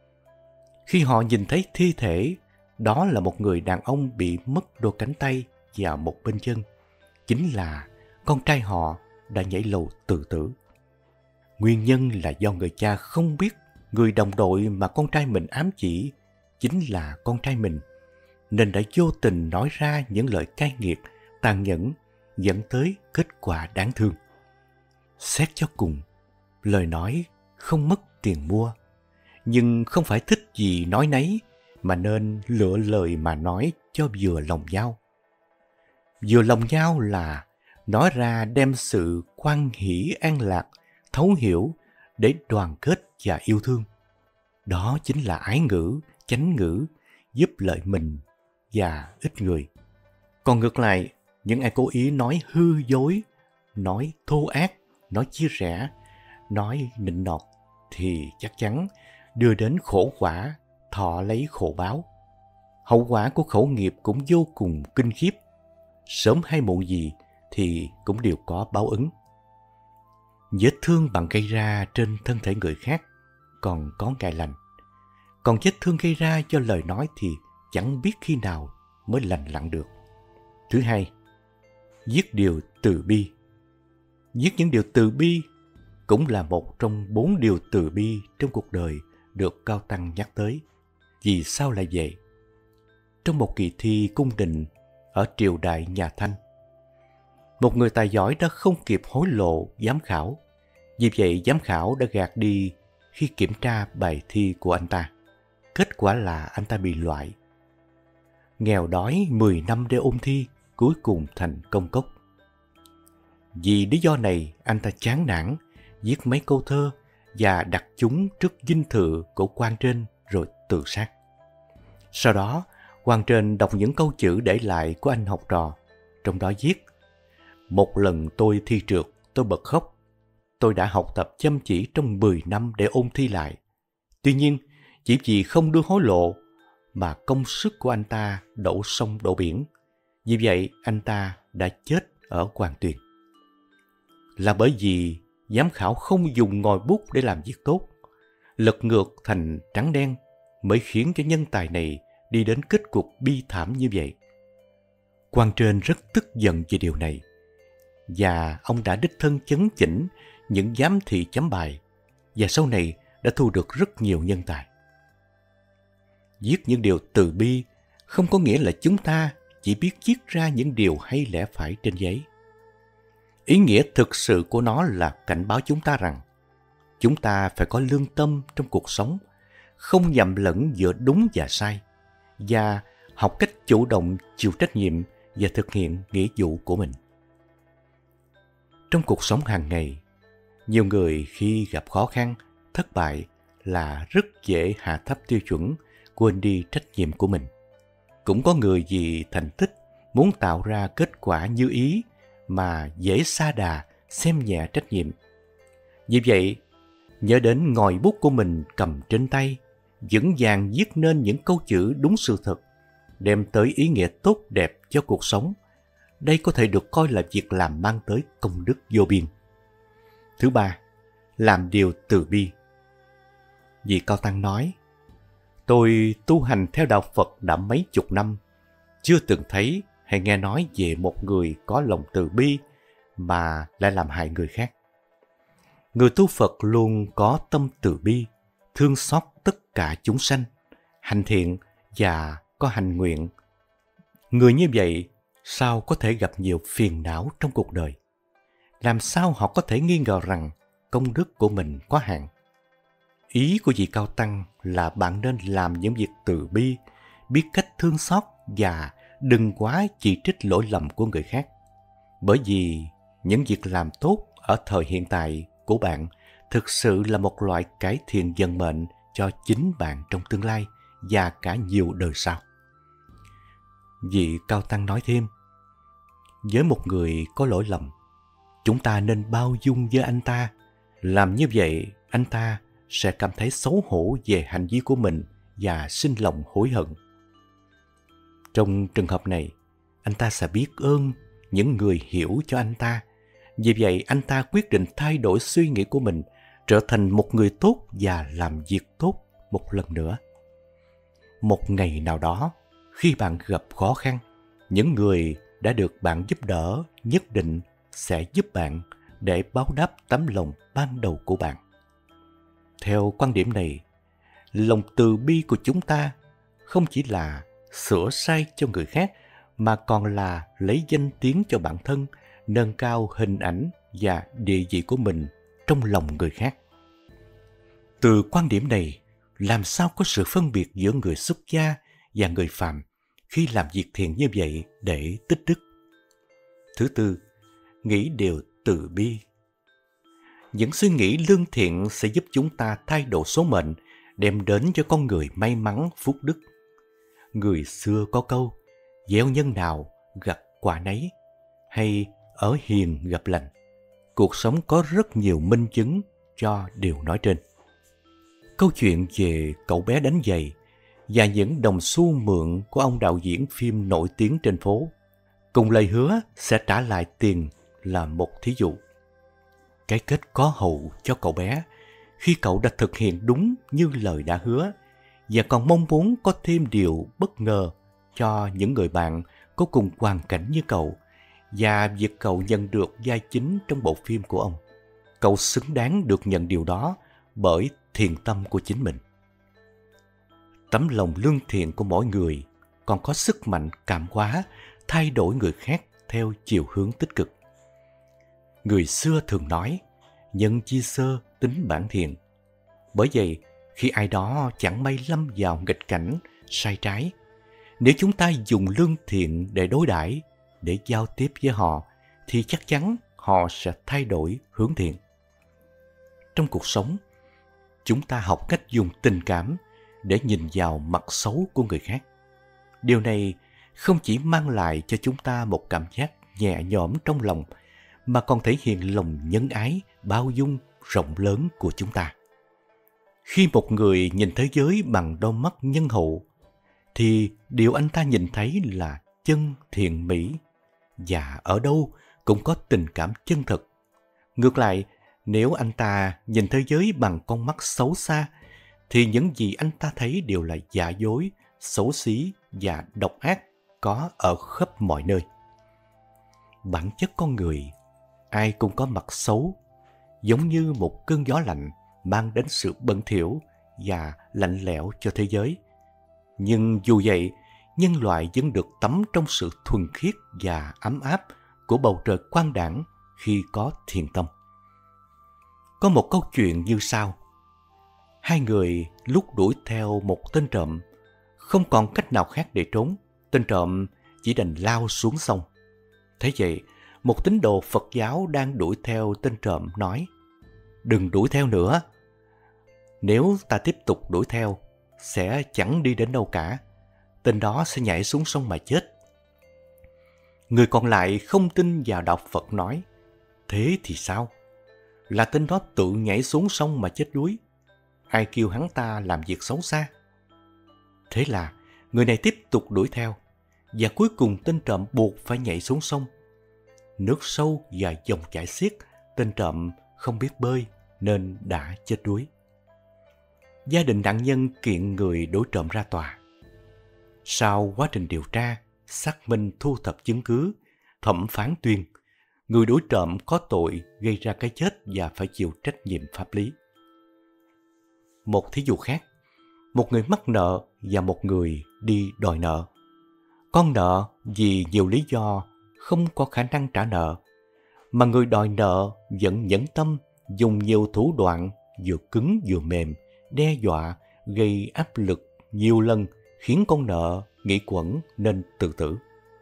S1: Khi họ nhìn thấy thi thể, đó là một người đàn ông bị mất đôi cánh tay và một bên chân. Chính là con trai họ đã nhảy lầu tự tử. Nguyên nhân là do người cha không biết người đồng đội mà con trai mình ám chỉ chính là con trai mình, nên đã vô tình nói ra những lời cay nghiệt, tàn nhẫn, dẫn tới kết quả đáng thương. Xét cho cùng, lời nói không mất tiền mua, nhưng không phải thích gì nói nấy, mà nên lựa lời mà nói cho vừa lòng nhau. Vừa lòng nhau là nói ra đem sự khoan hỷ an lạc, thấu hiểu để đoàn kết và yêu thương. Đó chính là ái ngữ, chánh ngữ, giúp lợi mình và ích người. Còn ngược lại, những ai cố ý nói hư dối, nói thô ác, nói chia rẽ, nói nịnh nọt thì chắc chắn đưa đến khổ quả, thọ lấy khổ báo. Hậu quả của khẩu nghiệp cũng vô cùng kinh khiếp. Sớm hay muộn gì thì cũng đều có báo ứng. Vết thương bạn gây ra trên thân thể người khác còn có ngày lành. Còn vết thương gây ra do lời nói thì chẳng biết khi nào mới lành lặn được. Thứ hai, viết điều từ bi. Viết những điều từ bi cũng là một trong bốn điều từ bi trong cuộc đời được Cao Tăng nhắc tới. Vì sao lại vậy? Trong một kỳ thi cung đình ở triều đại nhà Thanh, một người tài giỏi đã không kịp hối lộ giám khảo. Vì vậy giám khảo đã gạt đi khi kiểm tra bài thi của anh ta. Kết quả là anh ta bị loại. Nghèo đói mười năm để ôn thi, cuối cùng thành công cốc. Vì lý do này, anh ta chán nản, viết mấy câu thơ và đặt chúng trước dinh thự của quan trên rồi tự sát. Sau đó, quan trên đọc những câu chữ để lại của anh học trò, trong đó viết: một lần tôi thi trượt, tôi bật khóc. Tôi đã học tập chăm chỉ trong mười năm để ôn thi lại. Tuy nhiên, chỉ vì không đưa hối lộ mà công sức của anh ta đổ sông đổ biển. Vì vậy, anh ta đã chết ở Hoàng Tuyền. Là bởi vì giám khảo không dùng ngòi bút để làm việc tốt, lật ngược thành trắng đen mới khiến cho nhân tài này đi đến kết cục bi thảm như vậy. Quan trên rất tức giận về điều này, và ông đã đích thân chấn chỉnh những giám thị chấm bài, và sau này đã thu được rất nhiều nhân tài. Viết những điều từ bi không có nghĩa là chúng ta chỉ biết viết ra những điều hay lẽ phải trên giấy. Ý nghĩa thực sự của nó là cảnh báo chúng ta rằng chúng ta phải có lương tâm trong cuộc sống, không nhầm lẫn giữa đúng và sai, và học cách chủ động chịu trách nhiệm và thực hiện nghĩa vụ của mình. Trong cuộc sống hàng ngày, nhiều người khi gặp khó khăn, thất bại là rất dễ hạ thấp tiêu chuẩn, quên đi trách nhiệm của mình. Cũng có người vì thành tích muốn tạo ra kết quả như ý mà dễ sa đà, xem nhẹ trách nhiệm. Vì vậy, nhớ đến ngòi bút của mình cầm trên tay, vững vàng viết nên những câu chữ đúng sự thật, đem tới ý nghĩa tốt đẹp cho cuộc sống. Đây có thể được coi là việc làm mang tới công đức vô biên. Thứ ba, làm điều từ bi. Vị Cao Tăng nói: tôi tu hành theo đạo Phật đã mấy chục năm, chưa từng thấy hay nghe nói về một người có lòng từ bi mà lại làm hại người khác. Người tu Phật luôn có tâm từ bi, thương xót tất cả chúng sanh, hành thiện và có hành nguyện. Người như vậy sao có thể gặp nhiều phiền não trong cuộc đời? Làm sao họ có thể nghi ngờ rằng công đức của mình có hạn? Ý của vị Cao Tăng là bạn nên làm những việc từ bi, biết cách thương xót và đừng quá chỉ trích lỗi lầm của người khác. Bởi vì những việc làm tốt ở thời hiện tại của bạn thực sự là một loại cải thiện vận mệnh cho chính bạn trong tương lai và cả nhiều đời sau. Vị Cao Tăng nói thêm: với một người có lỗi lầm, chúng ta nên bao dung với anh ta. Làm như vậy, anh ta sẽ cảm thấy xấu hổ về hành vi của mình và sinh lòng hối hận. Trong trường hợp này, anh ta sẽ biết ơn những người hiểu cho anh ta. Vì vậy, anh ta quyết định thay đổi suy nghĩ của mình, trở thành một người tốt và làm việc tốt một lần nữa. Một ngày nào đó, khi bạn gặp khó khăn, những người đã được bạn giúp đỡ nhất định sẽ giúp bạn để báo đáp tấm lòng ban đầu của bạn. Theo quan điểm này, lòng từ bi của chúng ta không chỉ là sửa sai cho người khác mà còn là lấy danh tiếng cho bản thân, nâng cao hình ảnh và địa vị của mình trong lòng người khác. Từ quan điểm này, làm sao có sự phân biệt giữa người xuất gia và người phàm khi làm việc thiện như vậy để tích đức? Thứ tư, nghĩ điều từ bi. Những suy nghĩ lương thiện sẽ giúp chúng ta thay đổi số mệnh, đem đến cho con người may mắn, phúc đức. Người xưa có câu, gieo nhân nào, gặt quả nấy, hay ở hiền gặp lành. Cuộc sống có rất nhiều minh chứng cho điều nói trên. Câu chuyện về cậu bé đánh giày và những đồng xu mượn của ông đạo diễn phim nổi tiếng trên phố, cùng lời hứa sẽ trả lại tiền là một thí dụ. Cái kết có hậu cho cậu bé khi cậu đã thực hiện đúng như lời đã hứa và còn mong muốn có thêm điều bất ngờ cho những người bạn có cùng hoàn cảnh như cậu và việc cậu nhận được vai chính trong bộ phim của ông. Cậu xứng đáng được nhận điều đó bởi thiện tâm của chính mình. Tấm lòng lương thiện của mỗi người còn có sức mạnh cảm hóa, thay đổi người khác theo chiều hướng tích cực. Người xưa thường nói, nhân chi sơ tính bản thiện. Bởi vậy, khi ai đó chẳng may lâm vào nghịch cảnh, sai trái, nếu chúng ta dùng lương thiện để đối đãi, để giao tiếp với họ, thì chắc chắn họ sẽ thay đổi hướng thiện. Trong cuộc sống, chúng ta học cách dùng tình cảm để nhìn vào mặt xấu của người khác. Điều này không chỉ mang lại cho chúng ta một cảm giác nhẹ nhõm trong lòng, mà còn thể hiện lòng nhân ái, bao dung, rộng lớn của chúng ta. Khi một người nhìn thế giới bằng đôi mắt nhân hậu, thì điều anh ta nhìn thấy là chân thiện mỹ, và ở đâu cũng có tình cảm chân thực. Ngược lại, nếu anh ta nhìn thế giới bằng con mắt xấu xa, thì những gì anh ta thấy đều là giả dối, xấu xí và độc ác có ở khắp mọi nơi. Bản chất con người, ai cũng có mặt xấu, giống như một cơn gió lạnh mang đến sự bẩn thỉu và lạnh lẽo cho thế giới. Nhưng dù vậy, nhân loại vẫn được tắm trong sự thuần khiết và ấm áp của bầu trời quang đãng khi có thiện tâm. Có một câu chuyện như sau. Hai người lúc đuổi theo một tên trộm, không còn cách nào khác để trốn, tên trộm chỉ đành lao xuống sông. Thế vậy, một tín đồ Phật giáo đang đuổi theo tên trộm nói, đừng đuổi theo nữa. Nếu ta tiếp tục đuổi theo, sẽ chẳng đi đến đâu cả. Tên đó sẽ nhảy xuống sông mà chết. Người còn lại không tin vào đạo Phật nói, thế thì sao? Là tên đó tự nhảy xuống sông mà chết đuối. Ai kêu hắn ta làm việc xấu xa? Thế là người này tiếp tục đuổi theo, và cuối cùng tên trộm buộc phải nhảy xuống sông. Nước sâu và dòng chảy xiết, tên trộm không biết bơi nên đã chết đuối. Gia đình nạn nhân kiện người đuổi trộm ra tòa. Sau quá trình điều tra, xác minh thu thập chứng cứ, thẩm phán tuyên, người đuổi trộm có tội gây ra cái chết và phải chịu trách nhiệm pháp lý. Một thí dụ khác, một người mắc nợ và một người đi đòi nợ. Con nợ vì nhiều lý do không có khả năng trả nợ, mà người đòi nợ vẫn nhẫn tâm dùng nhiều thủ đoạn vừa cứng vừa mềm, đe dọa, gây áp lực nhiều lần khiến con nợ nghĩ quẩn nên tự tử.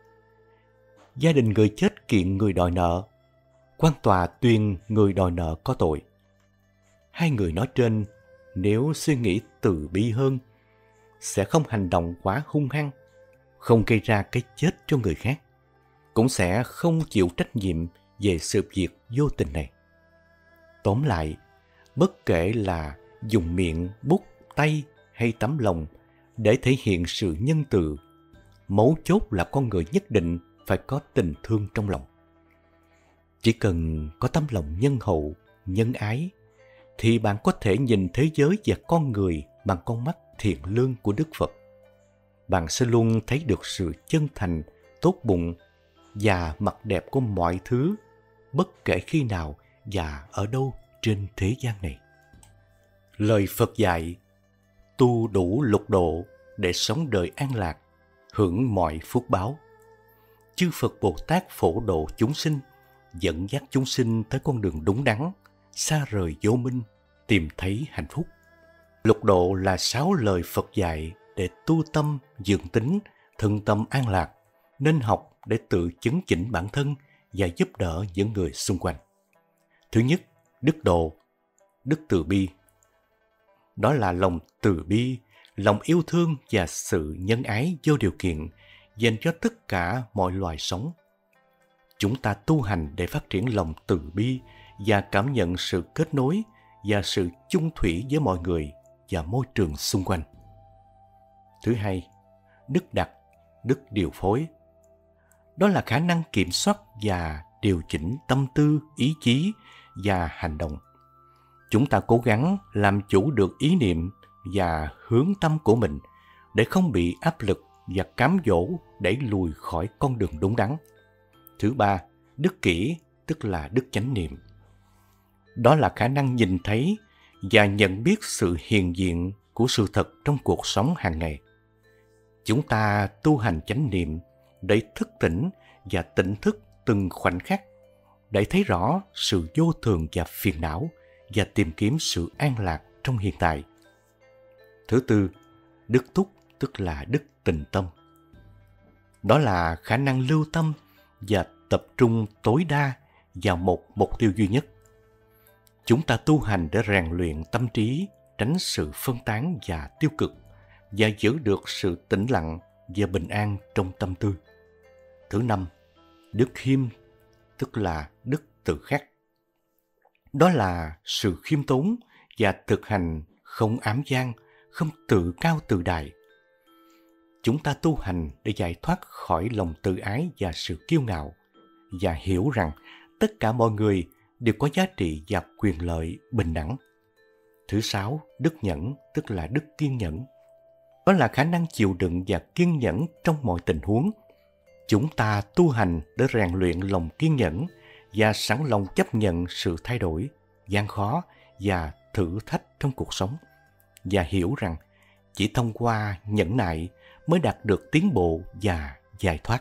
S1: Gia đình người chết kiện người đòi nợ. Quan tòa tuyên người đòi nợ có tội. Hai người nói trên nếu suy nghĩ từ bi hơn, sẽ không hành động quá hung hăng, không gây ra cái chết cho người khác, cũng sẽ không chịu trách nhiệm về sự việc vô tình này. Tóm lại, bất kể là dùng miệng, bút, tay hay tấm lòng để thể hiện sự nhân từ, mấu chốt là con người nhất định phải có tình thương trong lòng. Chỉ cần có tấm lòng nhân hậu, nhân ái, thì bạn có thể nhìn thế giới và con người bằng con mắt thiện lương của Đức Phật. Bạn sẽ luôn thấy được sự chân thành, tốt bụng và mặt đẹp của mọi thứ, bất kể khi nào và ở đâu trên thế gian này. Lời Phật dạy, tu đủ lục độ để sống đời an lạc, hưởng mọi phúc báo. Chư Phật Bồ Tát phổ độ chúng sinh, dẫn dắt chúng sinh tới con đường đúng đắn, xa rời vô minh, tìm thấy hạnh phúc. Lục độ là sáu lời Phật dạy để tu tâm, dưỡng tính, thân tâm an lạc, nên học để tự chứng chỉnh bản thân và giúp đỡ những người xung quanh. Thứ nhất, đức độ, đức từ bi. Đó là lòng từ bi, lòng yêu thương và sự nhân ái vô điều kiện dành cho tất cả mọi loài sống. Chúng ta tu hành để phát triển lòng từ bi và cảm nhận sự kết nối và sự chung thủy với mọi người và môi trường xung quanh. Thứ hai, đức đạt, đức điều phối. Đó là khả năng kiểm soát và điều chỉnh tâm tư, ý chí và hành động. Chúng ta cố gắng làm chủ được ý niệm và hướng tâm của mình để không bị áp lực và cám dỗ đẩy lùi khỏi con đường đúng đắn. Thứ ba, đức kỷ, tức là đức chánh niệm. Đó là khả năng nhìn thấy và nhận biết sự hiện diện của sự thật trong cuộc sống hàng ngày. Chúng ta tu hành chánh niệm để thức tỉnh và tỉnh thức từng khoảnh khắc, để thấy rõ sự vô thường và phiền não và tìm kiếm sự an lạc trong hiện tại. Thứ tư, đức túc, tức là đức tịnh tâm. Đó là khả năng lưu tâm và tập trung tối đa vào một mục tiêu duy nhất. Chúng ta tu hành để rèn luyện tâm trí, tránh sự phân tán và tiêu cực, và giữ được sự tĩnh lặng và bình an trong tâm tư. Thứ năm, đức khiêm, tức là đức tự khắc. Đó là sự khiêm tốn và thực hành không ám gian, không tự cao tự đại. Chúng ta tu hành để giải thoát khỏi lòng tự ái và sự kiêu ngạo, và hiểu rằng tất cả mọi người đều có giá trị và quyền lợi bình đẳng. Thứ sáu, đức nhẫn, tức là đức kiên nhẫn. Đó là khả năng chịu đựng và kiên nhẫn trong mọi tình huống. Chúng ta tu hành để rèn luyện lòng kiên nhẫn và sẵn lòng chấp nhận sự thay đổi, gian khó và thử thách trong cuộc sống, và hiểu rằng chỉ thông qua nhẫn nại mới đạt được tiến bộ và giải thoát.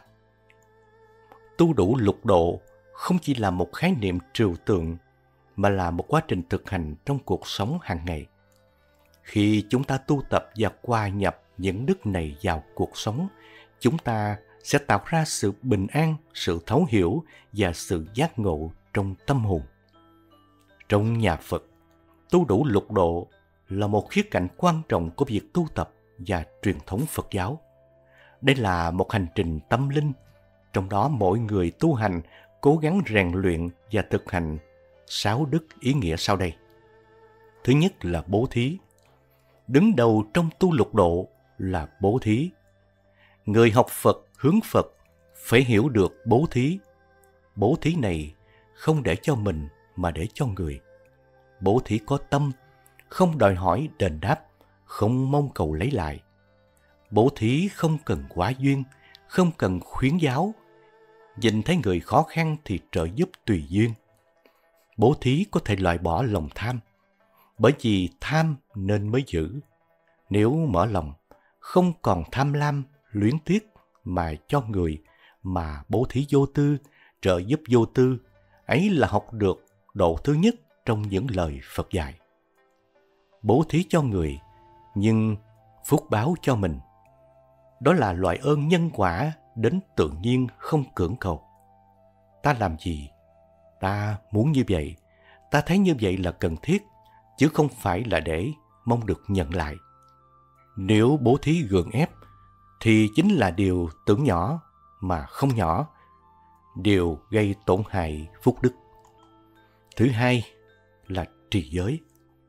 S1: Tu đủ lục độ không chỉ là một khái niệm trừu tượng, mà là một quá trình thực hành trong cuộc sống hàng ngày. Khi chúng ta tu tập và hòa nhập những đức này vào cuộc sống, chúng ta sẽ tạo ra sự bình an, sự thấu hiểu và sự giác ngộ trong tâm hồn. Trong nhà Phật, tu đủ lục độ là một khía cạnh quan trọng của việc tu tập và truyền thống Phật giáo. Đây là một hành trình tâm linh, trong đó mỗi người tu hành cố gắng rèn luyện và thực hành sáu đức ý nghĩa sau đây. Thứ nhất là bố thí. Đứng đầu trong tu lục độ là bố thí. Người học Phật, hướng Phật phải hiểu được bố thí. Bố thí này không để cho mình mà để cho người. Bố thí có tâm, không đòi hỏi đền đáp, không mong cầu lấy lại. Bố thí không cần quá duyên, không cần khuyến giáo. Nhìn thấy người khó khăn thì trợ giúp tùy duyên. Bố thí có thể loại bỏ lòng tham, bởi vì tham nên mới giữ. Nếu mở lòng, không còn tham lam, luyến tiếc mà cho người, mà bố thí vô tư, trợ giúp vô tư, ấy là học được độ thứ nhất trong những lời Phật dạy. Bố thí cho người, nhưng phúc báo cho mình. Đó là loại ơn nhân quả đến tự nhiên, không cưỡng cầu. Ta làm gì? Ta muốn như vậy, ta thấy như vậy là cần thiết, chứ không phải là để mong được nhận lại. Nếu bố thí gượng ép, thì chính là điều tưởng nhỏ mà không nhỏ, điều gây tổn hại phúc đức. Thứ hai là trì giới.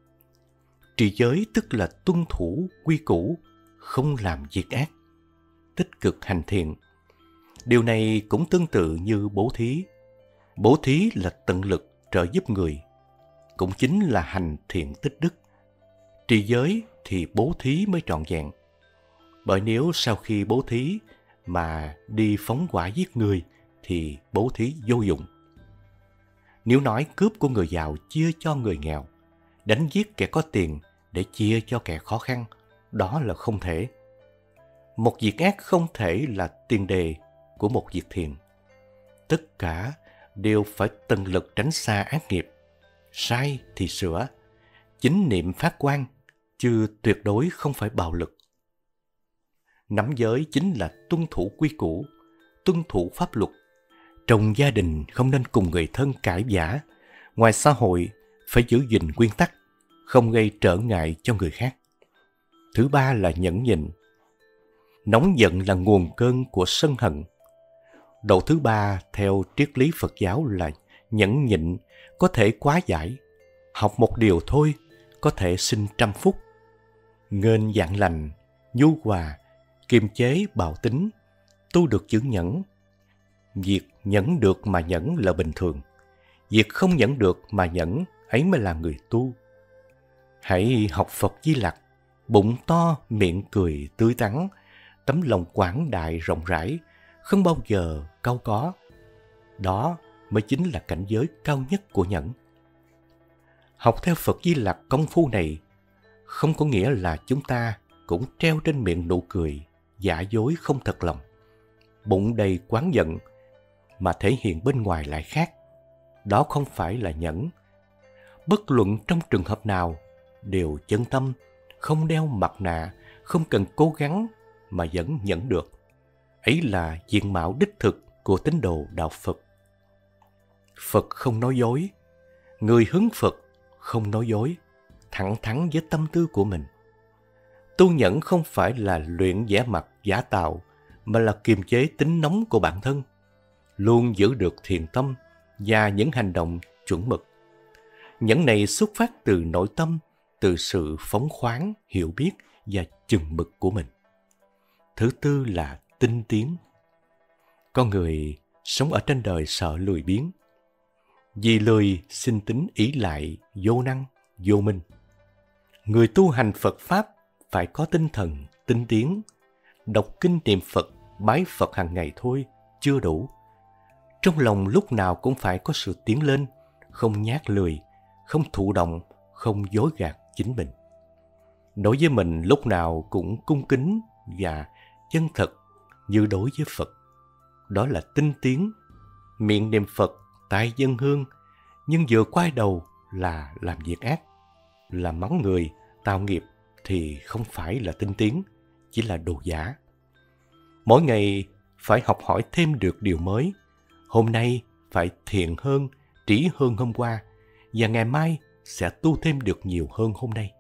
S1: Trì giới tức là tuân thủ quy củ, không làm việc ác, tích cực hành thiện. Điều này cũng tương tự như bố thí. Bố thí là tận lực trợ giúp người, cũng chính là hành thiện tích đức. Trì giới thì bố thí mới trọn vẹn. Bởi nếu sau khi bố thí mà đi phóng hỏa giết người thì bố thí vô dụng. Nếu nói cướp của người giàu chia cho người nghèo, đánh giết kẻ có tiền để chia cho kẻ khó khăn, đó là không thể. Một việc ác không thể là tiền đề của một việc thiện. Tất cả đều phải tận lực tránh xa ác nghiệp. Sai thì sửa, chính niệm phát quang, chứ tuyệt đối không phải bạo lực. Nắm giới chính là tuân thủ quy củ, tuân thủ pháp luật. Trong gia đình không nên cùng người thân cãi vã. Ngoài xã hội, phải giữ gìn nguyên tắc, không gây trở ngại cho người khác. Thứ ba là nhẫn nhịn. Nóng giận là nguồn cơn của sân hận. Độ thứ ba theo triết lý Phật giáo là nhẫn nhịn có thể quá giải. Học một điều thôi có thể sinh trăm phúc. Nghênh dạng lành, nhu hòa, kiềm chế bạo tính, tu được chữ nhẫn. Việc nhẫn được mà nhẫn là bình thường. Việc không nhẫn được mà nhẫn ấy mới là người tu. Hãy học Phật Di Lặc, bụng to, miệng cười tươi tắn, tấm lòng quảng đại rộng rãi, không bao giờ cau có. Đó mới chính là cảnh giới cao nhất của nhẫn. Học theo Phật Di Lặc công phu này không có nghĩa là chúng ta cũng treo trên miệng nụ cười, giả dối không thật lòng, bụng đầy oán giận mà thể hiện bên ngoài lại khác. Đó không phải là nhẫn. Bất luận trong trường hợp nào, đều chân tâm, không đeo mặt nạ, không cần cố gắng mà vẫn nhẫn được. Ấy là diện mạo đích thực của tín đồ đạo Phật. Phật không nói dối. Người hướng Phật không nói dối, thẳng thắn với tâm tư của mình. Tu nhẫn không phải là luyện vẻ mặt giả tạo, mà là kiềm chế tính nóng của bản thân, luôn giữ được thiện tâm và những hành động chuẩn mực. Nhẫn này xuất phát từ nội tâm, từ sự phóng khoáng, hiểu biết và chừng mực của mình. Thứ tư là tinh tiến. Con người sống ở trên đời sợ lười biếng. Vì lười sinh tính ỷ lại, vô năng, vô minh. Người tu hành Phật Pháp phải có tinh thần tinh tiến. Đọc kinh niệm Phật, bái Phật hàng ngày thôi chưa đủ. Trong lòng lúc nào cũng phải có sự tiến lên, không nhát lười, không thụ động, không dối gạt chính mình. Đối với mình lúc nào cũng cung kính và chân thật như đối với Phật. Đó là tinh tiến. Miệng niệm Phật, tai dâng hương, nhưng vừa quay đầu là làm việc ác, là mắng người, tạo nghiệp thì không phải là tinh tiến, chỉ là đồ giả. Mỗi ngày phải học hỏi thêm được điều mới. Hôm nay phải thiện hơn, trí hơn hôm qua, và ngày mai sẽ tu thêm được nhiều hơn hôm nay.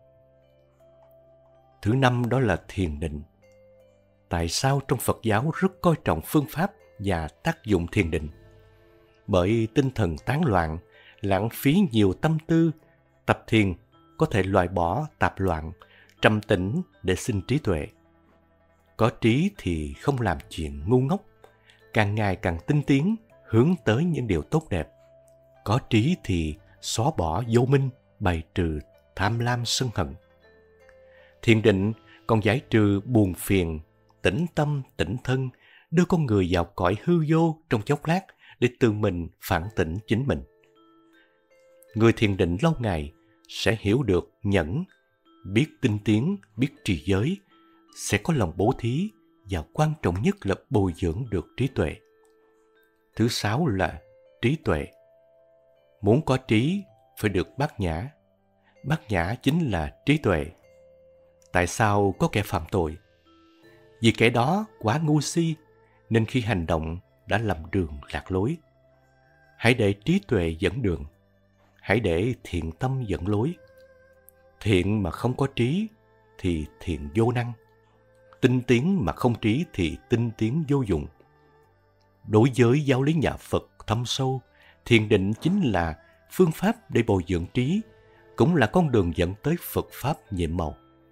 S1: Thứ năm đó là thiền định. Tại sao trong Phật giáo rất coi trọng phương pháp và tác dụng thiền định? Bởi tinh thần tán loạn, lãng phí nhiều tâm tư, tập thiền có thể loại bỏ tạp loạn, trầm tĩnh để sinh trí tuệ. Có trí thì không làm chuyện ngu ngốc, càng ngày càng tinh tiến, hướng tới những điều tốt đẹp. Có trí thì xóa bỏ vô minh, bày trừ tham lam sân hận. Thiền định còn giải trừ buồn phiền, tĩnh tâm, tĩnh thân, đưa con người vào cõi hư vô trong chốc lát để tự mình phản tỉnh chính mình. Người thiền định lâu ngày sẽ hiểu được nhẫn, biết tinh tiến, biết trì giới, sẽ có lòng bố thí và quan trọng nhất là bồi dưỡng được trí tuệ. Thứ sáu là trí tuệ. Muốn có trí phải được bát nhã. Bát nhã chính là trí tuệ. Tại sao có kẻ phạm tội? Vì kẻ đó quá ngu si nên khi hành động đã lầm đường lạc lối. Hãy để trí tuệ dẫn đường. Hãy để thiện tâm dẫn lối. Thiện mà không có trí thì thiện vô năng. Tinh tiến mà không trí thì tinh tiến vô dụng. Đối với giáo lý nhà Phật thâm sâu, thiền định chính là phương pháp để bồi dưỡng trí, cũng là con đường dẫn tới Phật Pháp nhiệm màu.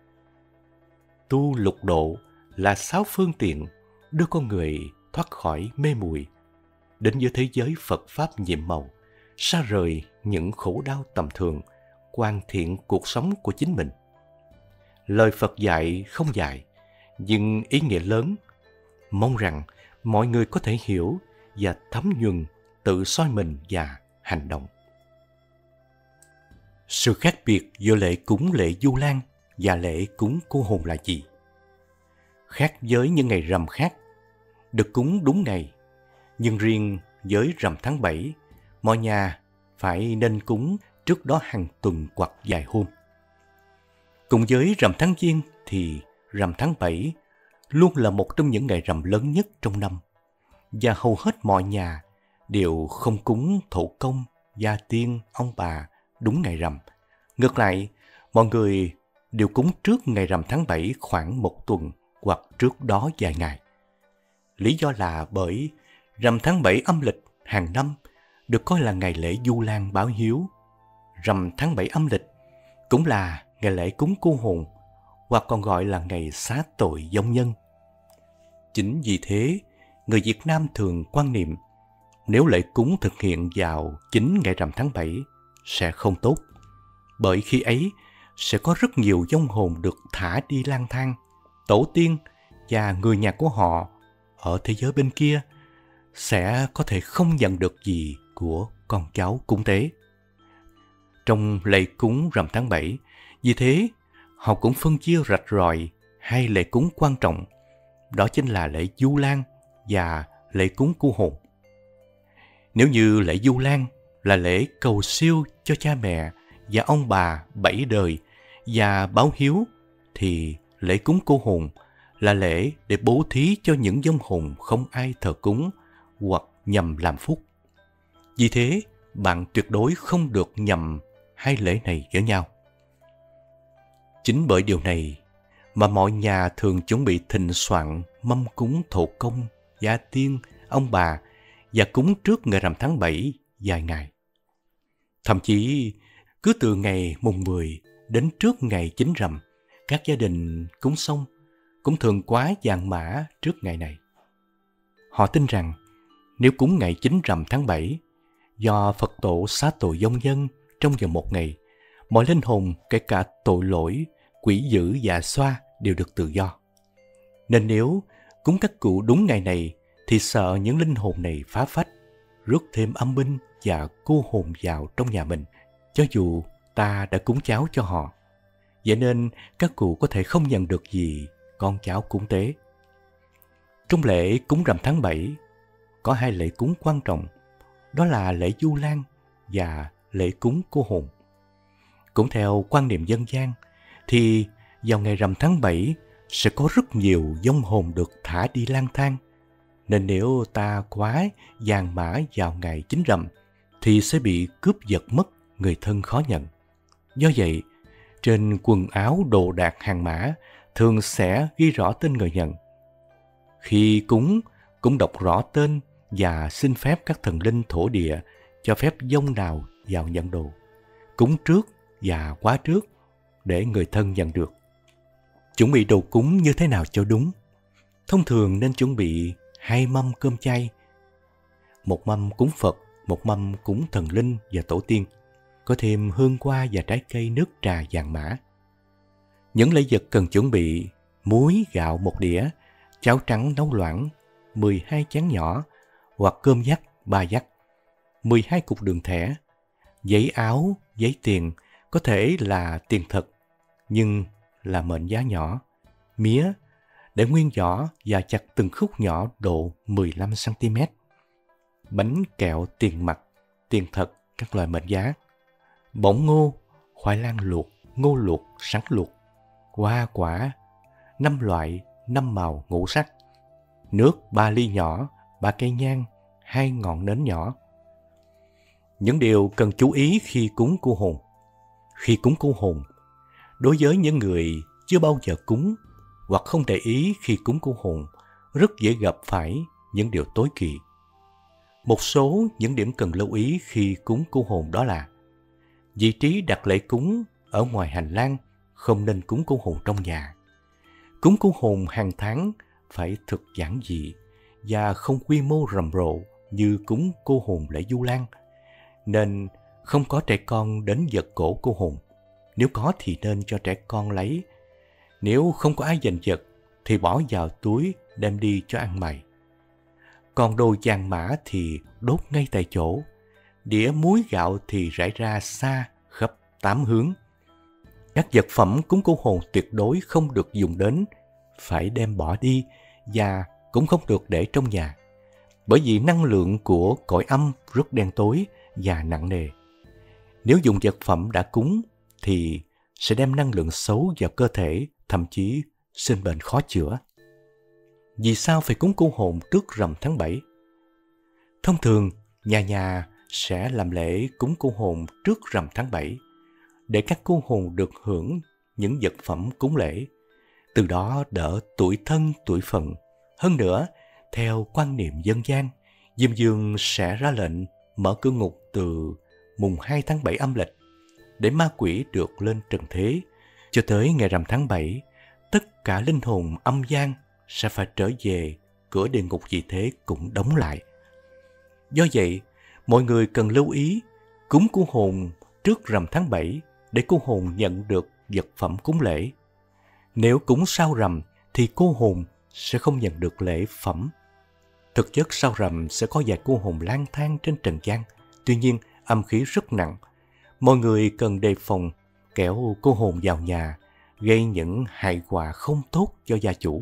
S1: Tu lục độ là sáu phương tiện đưa con người thoát khỏi mê muội, đến với thế giới Phật Pháp nhiệm màu, xa rời những khổ đau tầm thường, hoàn thiện cuộc sống của chính mình. Lời Phật dạy không dài, nhưng ý nghĩa lớn. Mong rằng mọi người có thể hiểu và thấm nhuần, tự soi mình và hành động. Sự khác biệt giữa lễ cúng lễ Du Lan và lễ cúng cô hồn là gì? Khác với những ngày rằm khác, được cúng đúng ngày, nhưng riêng với rằm tháng bảy, mọi nhà phải nên cúng trước đó hàng tuần hoặc vài hôm. Cùng với rằm tháng Giêng thì rằm tháng bảy luôn là một trong những ngày rằm lớn nhất trong năm, và hầu hết mọi nhà đều không cúng thổ công, gia tiên, ông bà đúng ngày rằm. Ngược lại, mọi người đều cúng trước ngày rằm tháng bảy khoảng một tuần hoặc trước đó vài ngày. Lý do là bởi rằm tháng bảy âm lịch hàng năm được coi là ngày lễ Vu Lan báo hiếu. Rằm tháng bảy âm lịch cũng là ngày lễ cúng cô hồn, hoặc còn gọi là ngày xá tội vong nhân. Chính vì thế, người Việt Nam thường quan niệm nếu lễ cúng thực hiện vào chính ngày rằm tháng bảy sẽ không tốt, bởi khi ấy sẽ có rất nhiều vong hồn được thả đi lang thang. Tổ tiên và người nhà của họ ở thế giới bên kia sẽ có thể không nhận được gì của con cháu cúng tế. Trong lễ cúng rằm tháng bảy, vì thế họ cũng phân chia rạch ròi hai lễ cúng quan trọng, đó chính là lễ Vu Lan và lễ cúng cô hồn. Nếu như lễ Vu Lan là lễ cầu siêu cho cha mẹ và ông bà bảy đời và báo hiếu, thì lễ cúng cô hồn là lễ để bố thí cho những vong hồn không ai thờ cúng hoặc nhằm làm phúc. Vì thế, bạn tuyệt đối không được nhầm hai lễ này với nhau. Chính bởi điều này mà mọi nhà thường chuẩn bị thịnh soạn mâm cúng thổ công, gia tiên, ông bà và cúng trước ngày rằm tháng bảy vài ngày. Thậm chí, cứ từ ngày mùng mười đến trước ngày chín rằm, các gia đình cúng xong cũng thường quá vàng mã trước ngày này. Họ tin rằng nếu cúng ngày chín rằm tháng bảy, do Phật tổ xá tội vong nhân trong vòng một ngày, mọi linh hồn kể cả tội lỗi, quỷ dữ và xoa đều được tự do. Nên nếu cúng các cụ đúng ngày này thì sợ những linh hồn này phá phách, rước thêm âm binh và cô hồn vào trong nhà mình, cho dù ta đã cúng cháo cho họ. Vậy nên các cụ có thể không nhận được gì con cháu cúng tế. Trong lễ cúng rằm tháng bảy có hai lễ cúng quan trọng, đó là lễ Vu Lan và lễ cúng cô hồn. Cũng theo quan niệm dân gian thì vào ngày rằm tháng bảy sẽ có rất nhiều vong hồn được thả đi lang thang, nên nếu ta quá vàng mã vào ngày chín rằm thì sẽ bị cướp giật mất, người thân khó nhận. Do vậy, trên quần áo đồ đạc hàng mã thường sẽ ghi rõ tên người nhận. Khi cúng, cũng đọc rõ tên và xin phép các thần linh thổ địa cho phép vong nào vào nhận đồ. Cúng trước và quá trước để người thân nhận được. Chuẩn bị đồ cúng như thế nào cho đúng? Thông thường nên chuẩn bị hai mâm cơm chay, một mâm cúng Phật, một mâm cúng thần linh và tổ tiên, có thêm hương hoa và trái cây nước trà vàng mã. Những lễ vật cần chuẩn bị: muối, gạo một đĩa, cháo trắng nấu loãng mười hai chén nhỏ hoặc cơm dắt ba dắt, mười hai cục đường thẻ, giấy áo, giấy tiền, có thể là tiền thật nhưng là mệnh giá nhỏ, mía để nguyên vỏ và chặt từng khúc nhỏ độ mười lăm xăng ti mét, bánh kẹo tiền mặt, tiền thật các loại mệnh giá, bỗng ngô, khoai lang luộc, ngô luộc, sắn luộc, hoa quả, năm loại, năm màu ngũ sắc, nước ba ly nhỏ, ba cây nhang, hai ngọn nến nhỏ. Những điều cần chú ý khi cúng cô hồn. Khi cúng cô hồn, đối với những người chưa bao giờ cúng hoặc không để ý khi cúng cô hồn, rất dễ gặp phải những điều tối kỵ. Một số những điểm cần lưu ý khi cúng cô hồn đó là: vị trí đặt lễ cúng ở ngoài hành lang, không nên cúng cô hồn trong nhà. Cúng cô hồn hàng tháng phải thực giản dị và không quy mô rầm rộ như cúng cô hồn lễ Vu Lan, nên không có trẻ con đến giật cổ cô hồn. Nếu có thì nên cho trẻ con lấy. Nếu không có ai giành giật thì bỏ vào túi đem đi cho ăn mày. Còn đồ vàng mã thì đốt ngay tại chỗ. Đĩa muối gạo thì rải ra xa khắp tám hướng. Các vật phẩm cúng cô hồn tuyệt đối không được dùng đến, phải đem bỏ đi và cũng không được để trong nhà, bởi vì năng lượng của cõi âm rất đen tối và nặng nề. Nếu dùng vật phẩm đã cúng thì sẽ đem năng lượng xấu vào cơ thể, thậm chí sinh bệnh khó chữa. Vì sao phải cúng cô hồn trước rằm tháng bảy? Thông thường, nhà nhà sẽ làm lễ cúng cô hồn trước rằm tháng bảy để các cô hồn được hưởng những vật phẩm cúng lễ, từ đó đỡ tủi thân tủi phận. Hơn nữa, theo quan niệm dân gian, Diêm Vương sẽ ra lệnh mở cửa ngục từ mùng hai tháng bảy âm lịch để ma quỷ được lên trần thế. Cho tới ngày rằm tháng bảy, tất cả linh hồn âm gian sẽ phải trở về, cửa địa ngục vì thế cũng đóng lại. Do vậy, mọi người cần lưu ý cúng cô hồn trước rằm tháng bảy để cô hồn nhận được vật phẩm cúng lễ. Nếu cúng sau rằm thì cô hồn sẽ không nhận được lễ phẩm. Thực chất sau rằm sẽ có vài cô hồn lang thang trên trần gian, tuy nhiên âm khí rất nặng. Mọi người cần đề phòng kẻo cô hồn vào nhà gây những hại quả không tốt cho gia chủ.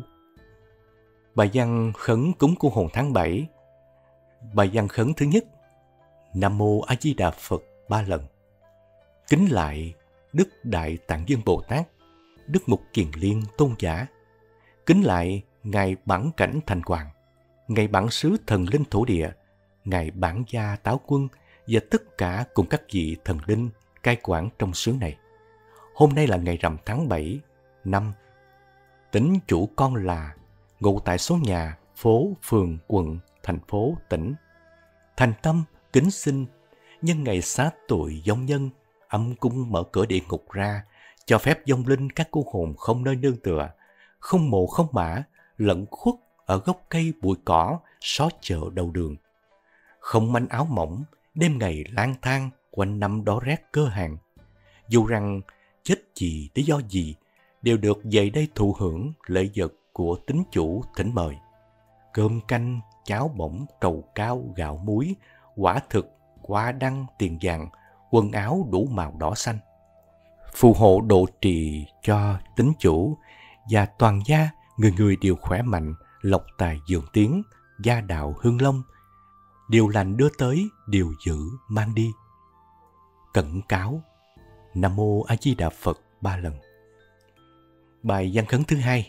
S1: Bài văn khấn cúng cô hồn tháng bảy. Bài văn khấn thứ nhất: Nam Mô A Di Đà Phật ba lần. Kính lại Đức Đại Tạng Dương Bồ Tát, Đức Mục Kiền Liên Tôn giả. Kính lại Ngài Bản Cảnh Thành Hoàng, Ngài Bản Sứ Thần Linh Thổ Địa, Ngài Bản Gia Táo Quân và tất cả cùng các vị thần linh cai quản trong xứ này. Hôm nay là ngày rằm tháng bảy năm. Tính chủ con là ngụ tại số nhà, phố, phường, quận, thành phố, tỉnh. Thành tâm kính xin nhân ngày xá tội vong nhân, âm cung mở cửa địa ngục ra, cho phép vong linh các cô hồn không nơi nương tựa, không mộ không mã, lẫn khuất ở gốc cây bụi cỏ, xó chợ đầu đường. Không manh áo mỏng, đêm ngày lang thang, quanh năm đói rét cơ hàng. Dù rằng chết gì lý do gì, đều được về đây thụ hưởng lễ vật của tín chủ thỉnh mời. Cơm canh, cháo bỏng, trầu cao, gạo muối, quả thực, hoa đăng, tiền vàng, quần áo đủ màu đỏ xanh. Phù hộ độ trì cho tín chủ và toàn gia, người người đều khỏe mạnh, lộc tài dường tiến, gia đạo hương long, điều lành đưa tới, điều dữ mang đi. Cẩn cáo Nam Mô A Di Đà Phật ba lần. Bài văn khấn thứ hai: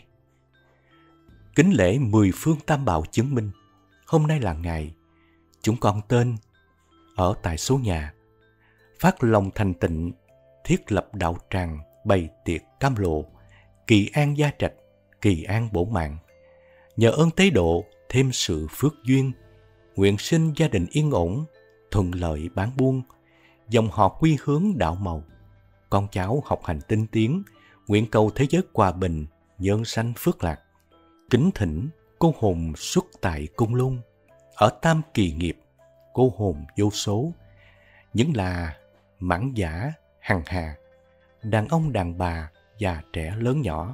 S1: Kính lễ mười phương tam bảo chứng minh. Hôm nay là ngày chúng con tên ở tại số nhà, phát lòng thành tịnh, thiết lập đạo tràng, bày tiệc cam lộ, kỳ an gia trạch, kỳ an bổ mạng. Nhờ ơn tế độ thêm sự phước duyên, nguyện sinh gia đình yên ổn, thuận lợi bán buôn, dòng họ quy hướng đạo màu, con cháu học hành tinh tiến, nguyện cầu thế giới hòa bình, nhân sanh phước lạc. Kính thỉnh cô hồn xuất tại cung lung, ở tam kỳ nghiệp, cô hồn vô số, những là mãn giả, hằng hà, đàn ông đàn bà, già trẻ lớn nhỏ.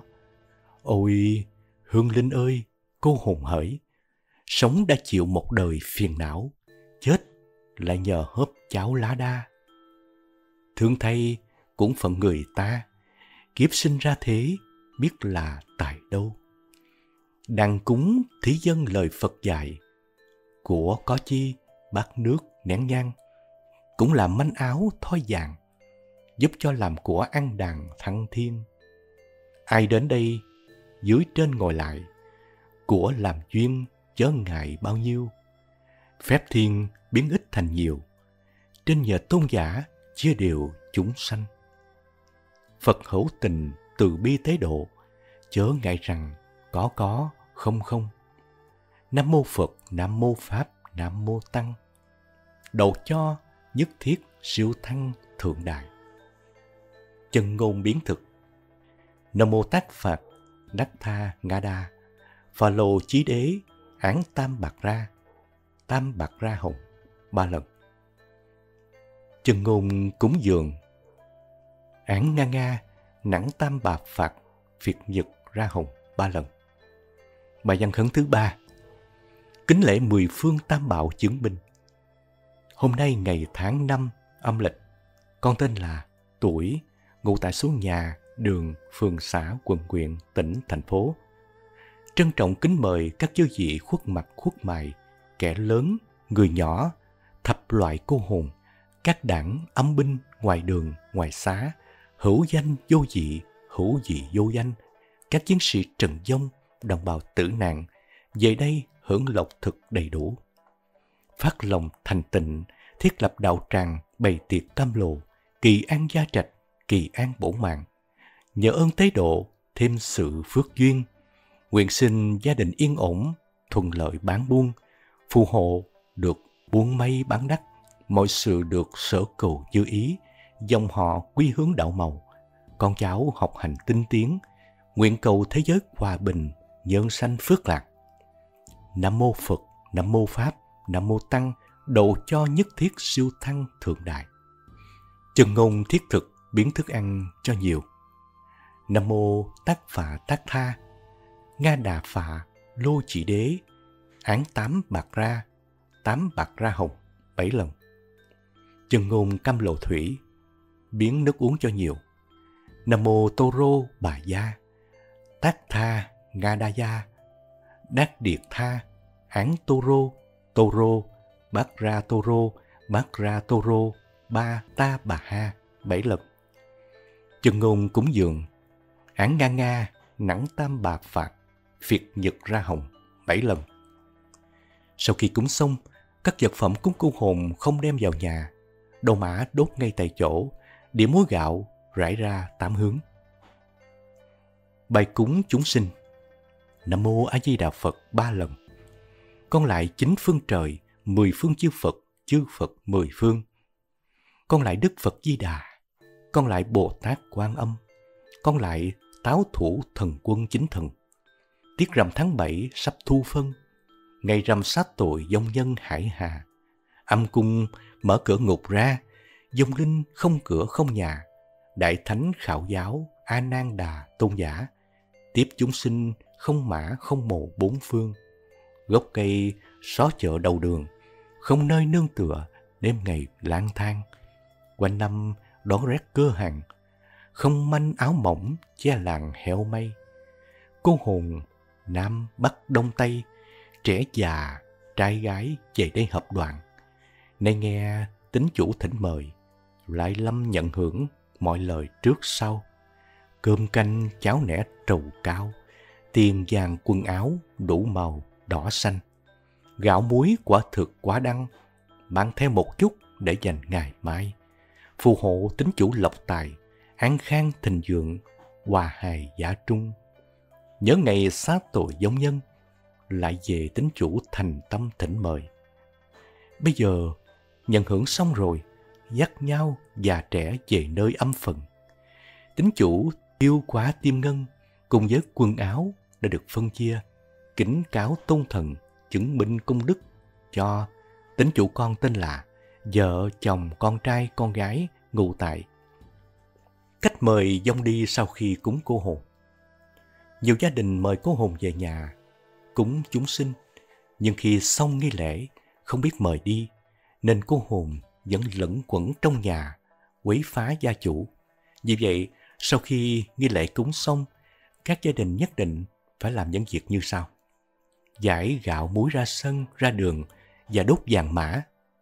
S1: Ôi hương linh ơi, cô hồn hỡi, sống đã chịu một đời phiền não, chết lại nhờ hớp cháo lá đa. Thương thay cũng phận người ta, kiếp sinh ra thế, biết là tại đâu. Đàn cúng thí dân lời Phật dạy, của có chi bát nước nén nhang, cũng là manh áo thoi vàng, giúp cho làm của ăn đàn thăng thiên. Ai đến đây dưới trên ngồi lại, của làm duyên chớ ngại bao nhiêu. Phép thiên biến ít thành nhiều, trên nhờ tôn giả chia đều chúng sanh. Phật hữu tình từ bi tế độ, chớ ngại rằng có có không không. Nam mô Phật, Nam mô Pháp, Nam mô Tăng, độ cho nhất thiết siêu thăng thượng đại. Chân ngôn biến thực: Nam mô Tát Phật Đắc Tha Nga Đa, Phà Lô Chí Đế án tam bạc ra, tam bạc ra hồng ba lần. Chân ngôn cúng dường: án nga nga nẵng tam bạc phạt việt nhật ra hồng ba lần. Bài văn khấn thứ ba: Kính lễ mười phương tam bảo chứng minh. Hôm nay ngày tháng năm âm lịch, con tên là Tuổi, ngụ tại số nhà, đường, phường, xã, quận, huyện, tỉnh, thành phố. Trân trọng kính mời các chư vị khuất mặt khuất mày, kẻ lớn, người nhỏ, thập loại cô hồn, các đảng âm binh ngoài đường, ngoài xá, hữu danh vô dị, hữu dị vô danh. Các chiến sĩ trần vong, đồng bào tử nạn, về đây hưởng lộc thực đầy đủ. Phát lòng thành tịnh, thiết lập đạo tràng, bày tiệc cam lồ, kỳ an gia trạch, kỳ an bổ mạng. Nhờ ơn tế độ, thêm sự phước duyên, nguyện xin gia đình yên ổn, thuận lợi bán buôn, phù hộ được buôn may bán đắt, mọi sự được sở cầu như ý, dòng họ quy hướng đạo màu, con cháu học hành tinh tiến, nguyện cầu thế giới hòa bình, nhân sanh phước lạc. Nam mô Phật, Nam mô Pháp, Nam mô Tăng, độ cho nhất thiết siêu thăng thượng đại. Chân ngôn thiết thực biến thức ăn cho nhiều. Nam mô Tác Phạ Tác Tha, Nga Đà Phạ, Lô Chỉ Đế, án tám bạc ra, tám bạc ra hồng, bảy lần. Chân ngôn Cam Lộ Thủy, biến nước uống cho nhiều. Nam mô Tô Rô Bà Gia, Tác Tha Nga Đa Gia, Đát Điệt Tha, án Tô Rô, Tô Rô, Bát Ra Tô Rô, Bát Ra Tô Rô, Ba Ta Bà Ha, bảy lần. Chân ngôn cúng dường, án Nga Nga, Nẵng Tam Bạc Phạt, Phiệt Nhật Ra Hồng, bảy lần. Sau khi cúng xong, các vật phẩm cúng cô hồn không đem vào nhà, đầu mã đốt ngay tại chỗ, đĩa muối gạo rải ra tám hướng. Bài cúng chúng sinh. Nam mô A Di Đà Phật ba lần. Con lại chín phương trời, mười phương chư Phật, chư Phật mười phương. Con lại Đức Phật Di Đà. Con lại Bồ Tát Quan Âm. Con lại Táo Thủ Thần Quân Chính Thần. Tiết rằm tháng bảy sắp thu phân, ngày rằm sát tội vong nhân hải hà. Âm cung mở cửa ngục ra, vong linh không cửa không nhà. Đại thánh khảo giáo A Nan Đà tôn giả, tiếp chúng sinh không mã không mồ bốn phương. Gốc cây xó chợ đầu đường, không nơi nương tựa, đêm ngày lang thang. Quanh năm đón rét cơ hàng, không manh áo mỏng che làng heo mây. Cô hồn Nam Bắc Đông Tây, trẻ già trai gái về đây hợp đoàn. Nay nghe tín chủ thỉnh mời, lại lâm nhận hưởng mọi lời trước sau. Cơm canh cháo nẻ trầu cao, tiền vàng quần áo đủ màu đỏ xanh. Gạo muối quả thực quả đăng, mang theo một chút để dành ngày mai. Phù hộ tín chủ lộc tài, an khang thịnh vượng, hòa hài giả trung. Nhớ ngày sát tội vong nhân, lại về tín chủ thành tâm thỉnh mời. Bây giờ nhận hưởng xong rồi, dắt nhau già trẻ về nơi âm phần. Tín chủ tiêu quá tim ngân cùng với quần áo đã được phân chia, kính cáo tôn thần chứng minh công đức cho tín chủ con tên là vợ chồng con trai con gái ngụ tại. Cách mời vong đi sau khi cúng cô hồn. Nhiều gia đình mời cô hồn về nhà cúng chúng sinh, nhưng khi xong nghi lễ không biết mời đi, nên cô hồn vẫn lẫn quẩn trong nhà, quấy phá gia chủ. Vì vậy, sau khi nghi lễ cúng xong, các gia đình nhất định phải làm những việc như sau: giải gạo muối ra sân, ra đường và đốt vàng mã.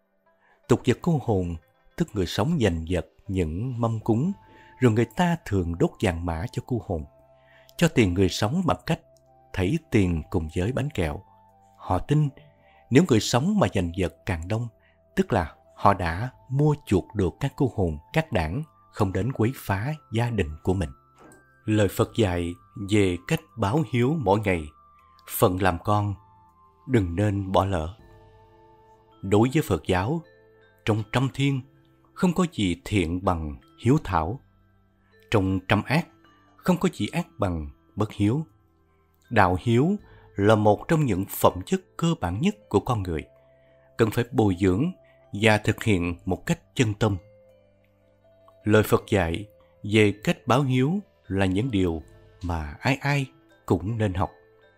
S1: Tục vật cô hồn, tức người sống giành vật những mâm cúng, rồi người ta thường đốt vàng mã cho cô hồn, cho tiền người sống bằng cách thảy tiền cùng với bánh kẹo. Họ tin nếu người sống mà giành vật càng đông, tức là họ đã mua chuộc được các cô hồn các đảng không đến quấy phá gia đình của mình. Lời Phật dạy về cách báo hiếu mỗi ngày, phận làm con, đừng nên bỏ lỡ. Đối với Phật giáo, trong trăm thiên không có gì thiện bằng hiếu thảo. Trong trăm ác không có gì ác bằng bất hiếu. Đạo hiếu là một trong những phẩm chất cơ bản nhất của con người, cần phải bồi dưỡng và thực hiện một cách chân tâm. Lời Phật dạy về cách báo hiếu là những điều mà ai ai cũng nên học.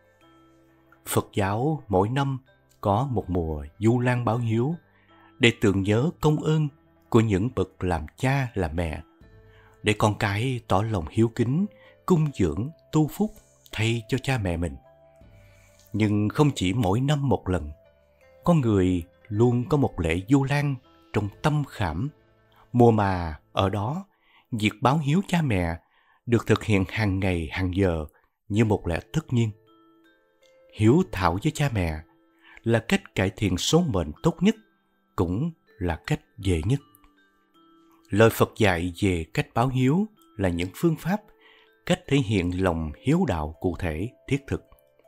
S1: Phật giáo mỗi năm có một mùa du lan báo hiếu để tưởng nhớ công ơn của những bậc làm cha làm mẹ, để con cái tỏ lòng hiếu kính, cung dưỡng, tu phúc thay cho cha mẹ mình. Nhưng không chỉ mỗi năm một lần, con người luôn có một lễ du lan trong tâm khảm. Mùa mà ở đó, việc báo hiếu cha mẹ được thực hiện hàng ngày hàng giờ như một lẽ tất nhiên. Hiếu thảo với cha mẹ là cách cải thiện số mệnh tốt nhất, cũng là cách dễ nhất. Lời Phật dạy về cách báo hiếu là những phương pháp, cách thể hiện lòng hiếu đạo cụ thể, thiết thực.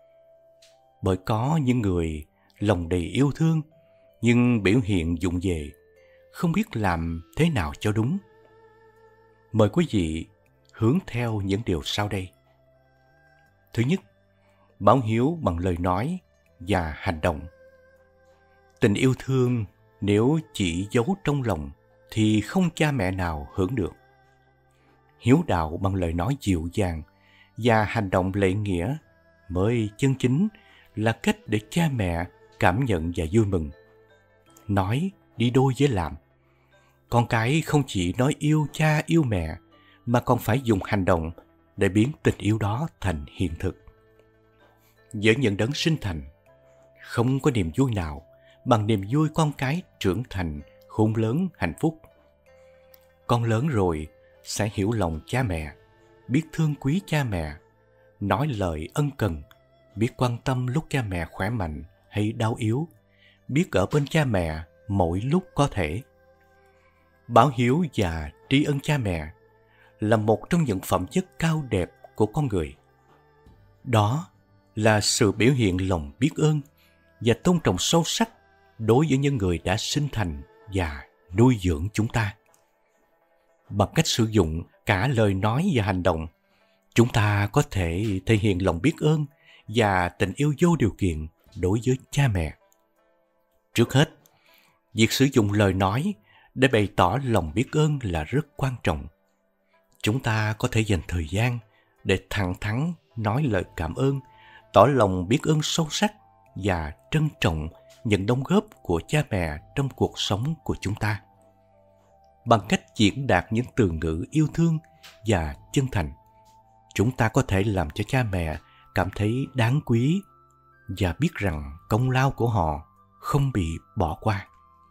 S1: Bởi có những người lòng đầy yêu thương nhưng biểu hiện vụng về, không biết làm thế nào cho đúng. Mời quý vị hướng theo những điều sau đây. Thứ nhất, báo hiếu bằng lời nói và hành động. Tình yêu thương nếu chỉ giấu trong lòng thì không cha mẹ nào hưởng được. Hiếu đạo bằng lời nói dịu dàng và hành động lễ nghĩa mới chân chính là cách để cha mẹ cảm nhận và vui mừng. Nói đi đôi với làm. Con cái không chỉ nói yêu cha yêu mẹ mà còn phải dùng hành động để biến tình yêu đó thành hiện thực. Với những đấng sinh thành, không có niềm vui nào bằng niềm vui con cái trưởng thành, khôn lớn, hạnh phúc. Con lớn rồi sẽ hiểu lòng cha mẹ, biết thương quý cha mẹ, nói lời ân cần, biết quan tâm lúc cha mẹ khỏe mạnh hay đau yếu, biết ở bên cha mẹ mỗi lúc có thể. Báo hiếu và tri ân cha mẹ là một trong những phẩm chất cao đẹp của con người. Đó là sự biểu hiện lòng biết ơn và tôn trọng sâu sắc đối với những người đã sinh thành và nuôi dưỡng chúng ta. Bằng cách sử dụng cả lời nói và hành động, chúng ta có thể thể hiện lòng biết ơn và tình yêu vô điều kiện đối với cha mẹ. Trước hết, việc sử dụng lời nói để bày tỏ lòng biết ơn là rất quan trọng. Chúng ta có thể dành thời gian để thẳng thắn nói lời cảm ơn, tỏ lòng biết ơn sâu sắc và trân trọng những đóng góp của cha mẹ trong cuộc sống của chúng ta. Bằng cách diễn đạt những từ ngữ yêu thương và chân thành, chúng ta có thể làm cho cha mẹ cảm thấy đáng quý và biết rằng công lao của họ không bị bỏ qua.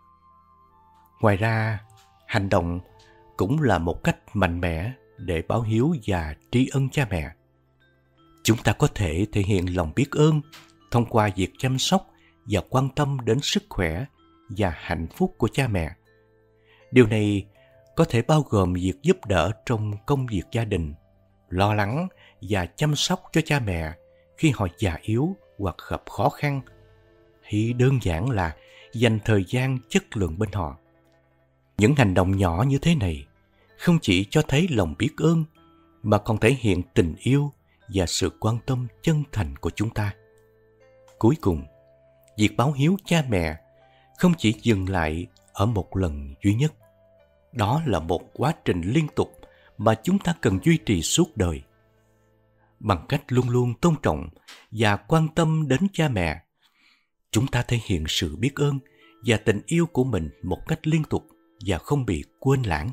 S1: Ngoài ra, hành động cũng là một cách mạnh mẽ để báo hiếu và tri ân cha mẹ. Chúng ta có thể thể hiện lòng biết ơn thông qua việc chăm sóc và quan tâm đến sức khỏe và hạnh phúc của cha mẹ. Điều này có thể bao gồm việc giúp đỡ trong công việc gia đình, lo lắng và chăm sóc cho cha mẹ khi họ già yếu hoặc gặp khó khăn, hay đơn giản là dành thời gian chất lượng bên họ. Những hành động nhỏ như thế này không chỉ cho thấy lòng biết ơn mà còn thể hiện tình yêu và sự quan tâm chân thành của chúng ta. Cuối cùng, việc báo hiếu cha mẹ không chỉ dừng lại ở một lần duy nhất. Đó là một quá trình liên tục mà chúng ta cần duy trì suốt đời. Bằng cách luôn luôn tôn trọng và quan tâm đến cha mẹ, chúng ta thể hiện sự biết ơn và tình yêu của mình một cách liên tục và không bị quên lãng.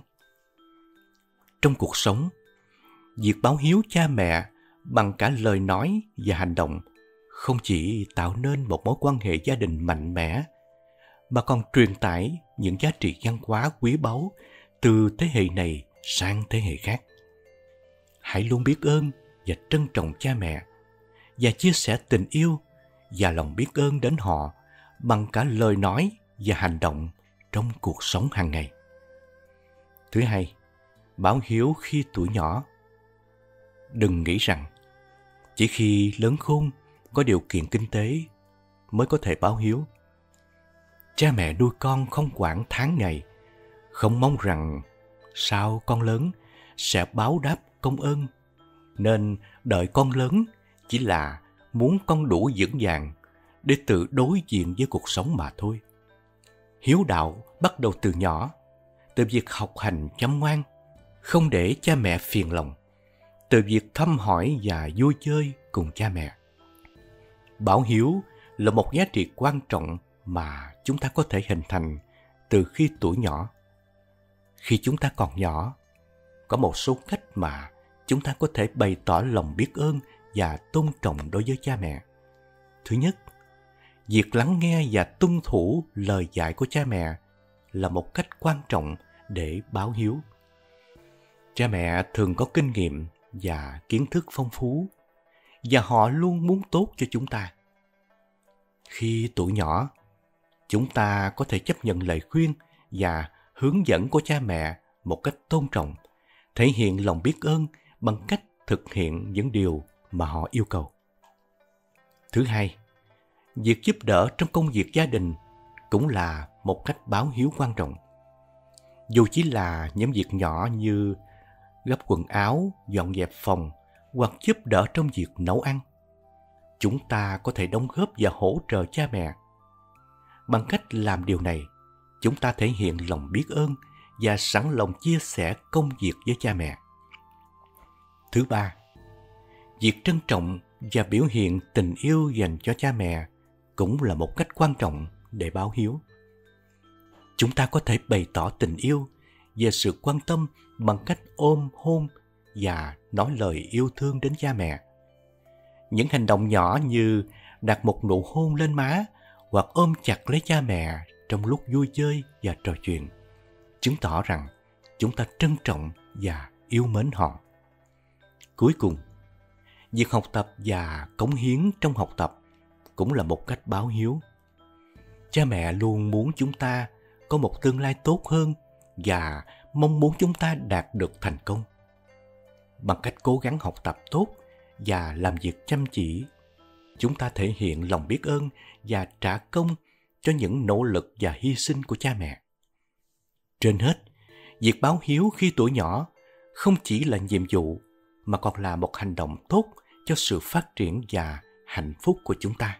S1: Trong cuộc sống, việc báo hiếu cha mẹ bằng cả lời nói và hành động không chỉ tạo nên một mối quan hệ gia đình mạnh mẽ, mà còn truyền tải những giá trị văn hóa quý báu từ thế hệ này sang thế hệ khác. Hãy luôn biết ơn và trân trọng cha mẹ và chia sẻ tình yêu và lòng biết ơn đến họ bằng cả lời nói và hành động trong cuộc sống hàng ngày. Thứ hai, báo hiếu khi tuổi nhỏ. Đừng nghĩ rằng chỉ khi lớn khôn, có điều kiện kinh tế mới có thể báo hiếu. Cha mẹ nuôi con không quản tháng ngày, không mong rằng sau con lớn sẽ báo đáp công ơn, nên đợi con lớn chỉ là muốn con đủ vững vàng để tự đối diện với cuộc sống mà thôi. Hiếu đạo bắt đầu từ nhỏ, từ việc học hành chăm ngoan, không để cha mẹ phiền lòng, từ việc thăm hỏi và vui chơi cùng cha mẹ. Báo hiếu là một giá trị quan trọng mà chúng ta có thể hình thành từ khi tuổi nhỏ. Khi chúng ta còn nhỏ, có một số cách mà chúng ta có thể bày tỏ lòng biết ơn và tôn trọng đối với cha mẹ. Thứ nhất, việc lắng nghe và tuân thủ lời dạy của cha mẹ là một cách quan trọng để báo hiếu. Cha mẹ thường có kinh nghiệm và kiến thức phong phú, và họ luôn muốn tốt cho chúng ta. Khi tuổi nhỏ, chúng ta có thể chấp nhận lời khuyên và hướng dẫn của cha mẹ một cách tôn trọng, thể hiện lòng biết ơn bằng cách thực hiện những điều mà họ yêu cầu. Thứ hai, việc giúp đỡ trong công việc gia đình cũng là một cách báo hiếu quan trọng. Dù chỉ là những việc nhỏ như gấp quần áo, dọn dẹp phòng hoặc giúp đỡ trong việc nấu ăn, chúng ta có thể đóng góp và hỗ trợ cha mẹ. Bằng cách làm điều này, chúng ta thể hiện lòng biết ơn và sẵn lòng chia sẻ công việc với cha mẹ. Thứ ba, việc trân trọng và biểu hiện tình yêu dành cho cha mẹ cũng là một cách quan trọng để báo hiếu. Chúng ta có thể bày tỏ tình yêu và sự quan tâm bằng cách ôm, hôn và nói lời yêu thương đến cha mẹ. Những hành động nhỏ như đặt một nụ hôn lên má hoặc ôm chặt lấy cha mẹ trong lúc vui chơi và trò chuyện chứng tỏ rằng chúng ta trân trọng và yêu mến họ. Cuối cùng, việc học tập và cống hiến trong học tập cũng là một cách báo hiếu. Cha mẹ luôn muốn chúng ta có một tương lai tốt hơn và mong muốn chúng ta đạt được thành công. Bằng cách cố gắng học tập tốt và làm việc chăm chỉ, chúng ta thể hiện lòng biết ơn và trả công cho những nỗ lực và hy sinh của cha mẹ. Trên hết, việc báo hiếu khi tuổi nhỏ không chỉ là nhiệm vụ mà còn là một hành động tốt cho sự phát triển và hạnh phúc của chúng ta.